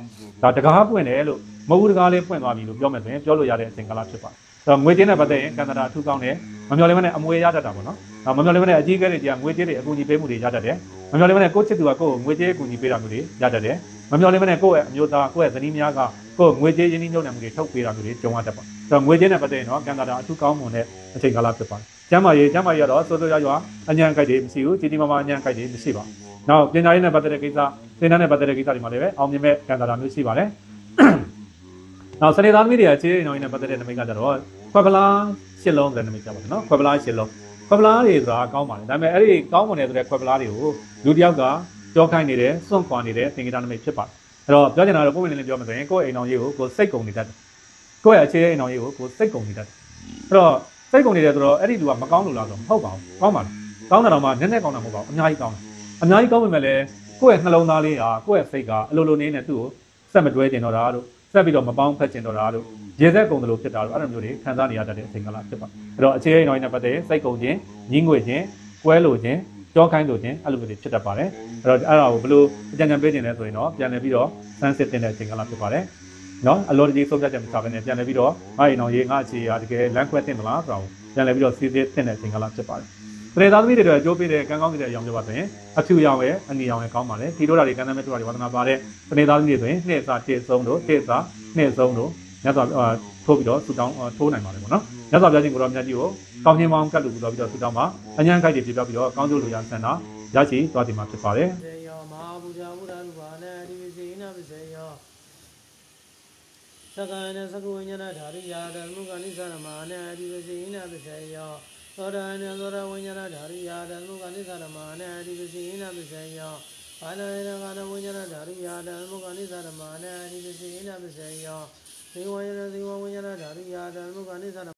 ဒါတကားပွင့်တယ်လို့မဟုတ်ဘူးတကားလေးပွင့်သွားပြီလို့ပြောမယ်ဆိုရင်ပြောလို့ရတဲ့အချိန်ကာလဖြစ်ပါတယ်အဲ့တော့ငွေကြေးနဲ့ပတ်သက်ရင်ကန်တာတာအထူးကောင်းတယ်မမျှော်လင့်မနဲ့အမွေရတတ်တာပေါ့နော်ဒါမမျှော်လင့်မနဲ့အကြီးအကဲတွေကငွေကြေးတွေအကူအညီပေးမှုတွေရတတ်တယ်မမျှော်လင့်မနဲ့ကိုယ့်ချစ်သူကကိုယ့်ကိုငွေကြေးအကူအညီပေးတာမျိုးတွေရတတ်တယ်မမျှော်လင့်မနဲ့ကိုယ့်ရဲ့အမျိုးသားကိုယ့်ရဲ့ဇနီးများကကိုယ့်ငွေကြေးရင်းနှီးမြှုပ်နှံမှုတွေထုတ်ပေးတာမျိုးတွေကြုံရတတ်ပါအဲ့တော့ငွေကြေးနဲ့ပတ်သက်ရင်တော့ကန်တာတာအထူးကောင်းမွန်တဲ့အချိန်ကာလဖြစ်ပါတယ်ကျမ်းမာရေးကျမ်းမာရေးကတော့စိုးစိုးရွားရွားအញ្ញံကြိုက်တွေမရှိဘူးကြီးကြီးမားမားအញ្ញံကြိုက်တွေမရှိပါဘူးနောက်ပညာရေးနဲ့ပတ်သက်တဲ့ကိစ္စသင်တန်းနဲ့ပတ်သက်တဲ့ကိစ္စတွေမှာလည်းပဲအောင်မြင်မဲ့ကန်တာတာမျိုးရှိပါတယ်နောက်စနေသားသမီးတွေအခြေအနေနဲ့ပတ်သက်တဲ့နမိတ်ကကြတော့ခွက်ပလားရှစ်လုံးဆိုတဲ့နမိတ်ကြပါတော့နော်ခွက်ပလားရှစ်လုံးခွက်ပလားတွေဆိုတာကောင်းပါတယ်ဒါပေမဲ့အဲ့ဒီကောင်းမွန်တဲ့ဆိုတဲ့ခွက်ပလားတွေကိုလူတစ်ယောက်ကကြောခိုင်းနေတယ်စွန့်ခွာနေတဲ့သင်္ကေတနမိတ်ဖြစ်ပါတယ်အဲ့တော့ပြောချင်တာတော့ပုံမှန်လေးပြောမှဆိုရင်ကိုယ့်အိမ်အောင်ရေးကိုကိုယ်စိတ်ကုန်နေတတ်တယ်ကိုယ့်ရဲ့အခြေအနေအိမ်အောင်ရေးကိုကိုယ်စိတ်ကုန်နေတတ်တယ်အဲ့တော့စိတ်ကုန်နေတယ်ဆိုတော့အဲ့ဒီလူကမကောင်းလို့လားဆိုတော့မဟုတ်ပါဘူးကောင်းပါလားကောင်းတာတော့မှနည်းနည်းကောင်းတာမဟုတ်ပါဘူးအများကြီးကောင်းတယ်အများကြီးကောင်းပေမဲ့လည်းကိုယ့်ရဲ့နှလုံးသားလေးဟာကိုယ့်ရဲ့စိတ်ကအလိုလိုနေနဲ့သူ့ကိုဆက်မတွဲကျင်တော့တာတို့ဆက်ပြီးတော့မပေါင်းဖက်ကျင်တော့တာတို့ရေဆက်ကုန်တယ်လို့ဖြစ်တာတို့အဲ့လိုမျိုးတွေခံစားနေရတတ်တဲ့အချိန်ကလာဖြစ်ပါအဲ့တော့အခြေအနေနဲ့ပတ်သက်စိတ်ကုန်ခြင်းညှင်းငွေခြင်းကွဲလို့ခြင်းကြောခိုင်းလို့ခြင်းအဲ့လိုမျိုးတွေဖြစ်တတ်ပါတယ်အဲ့တော့အဲ့ဒါကိုဘယ်လိုအကြံဉာဏ်ပေးခြင်းလဲဆိုရင်တော့ပြန်လည်ပြီးတော့စမ်းစစ်တင်တဲ့အချိန်ကလာဖြစ်ပါတယ်နော်အလော်တကြီးဆုံးဖြတ်ချက်မချဘဲနဲ့ပြန်လည်ပြီးတော့ငါ့အိမ်အောင်ရေးငါ့အခြေအရာတကယ်လမ်းခွဲတင်မလားဆိုတော့ပြန်လည်ပြီးတော့စီစစ်တင်တဲ့အချိန်ကလာဖြစ်ပါတယ်ပရိသတ်သမီးတွေအတွက်အကျိုးပေးတဲ့ကံကောင်းတဲ့အကြောင်းပြောပါဆိုရင်အဖြူရောင်ရဲ့အငီရောင်ရဲ့ကောင်းပါလေဒီတို့ဓာတ်တွေကံသမဲ့တို့ဓာတ်တွေဝါသနာပါတဲ့ပရိသတ်သမီးတွေဆိုရင်နှစ်စာတစ်ဆုံးတို့တစ်စာနှစ်ဆုံးတို့မြတ်စွာထိုးပြီးတော့ဆူတောင်းထိုးနိုင်ပါတယ်ပေါ့နော်မြတ်စွာဘုရားရှင်ကိုတော်မြတ်ကြီးကိုကောင်းခြင်းပေါင်းကတ်လို့ပြီးတော့ဆူတောင်းမှာအញ្ញံခိုက်တွေပြပြပြီးတော့ကောင်းကျိုးလိုရာဆန္ဒရရှိသွားတင်မှာဖြစ်ပါတယ်သက္ကနသကုဝိညာဏဓာရိယာဓမ္မကနိသရမအနအဒီဝစီနာပစ္စယောသောတာနသောတာဝိညာဏဓာရိယာဓမ္မကနိသရမအနအဒီဝစီနာပစ္စယောဘာလရေကာနဝိညာဏဓာရိယာဓမ္မကနိသရမအနအဒီဝစီနာပစ္စယောသေဝယရသေဝဝိညာဏဓာရိယာဓမ္မကနိသရ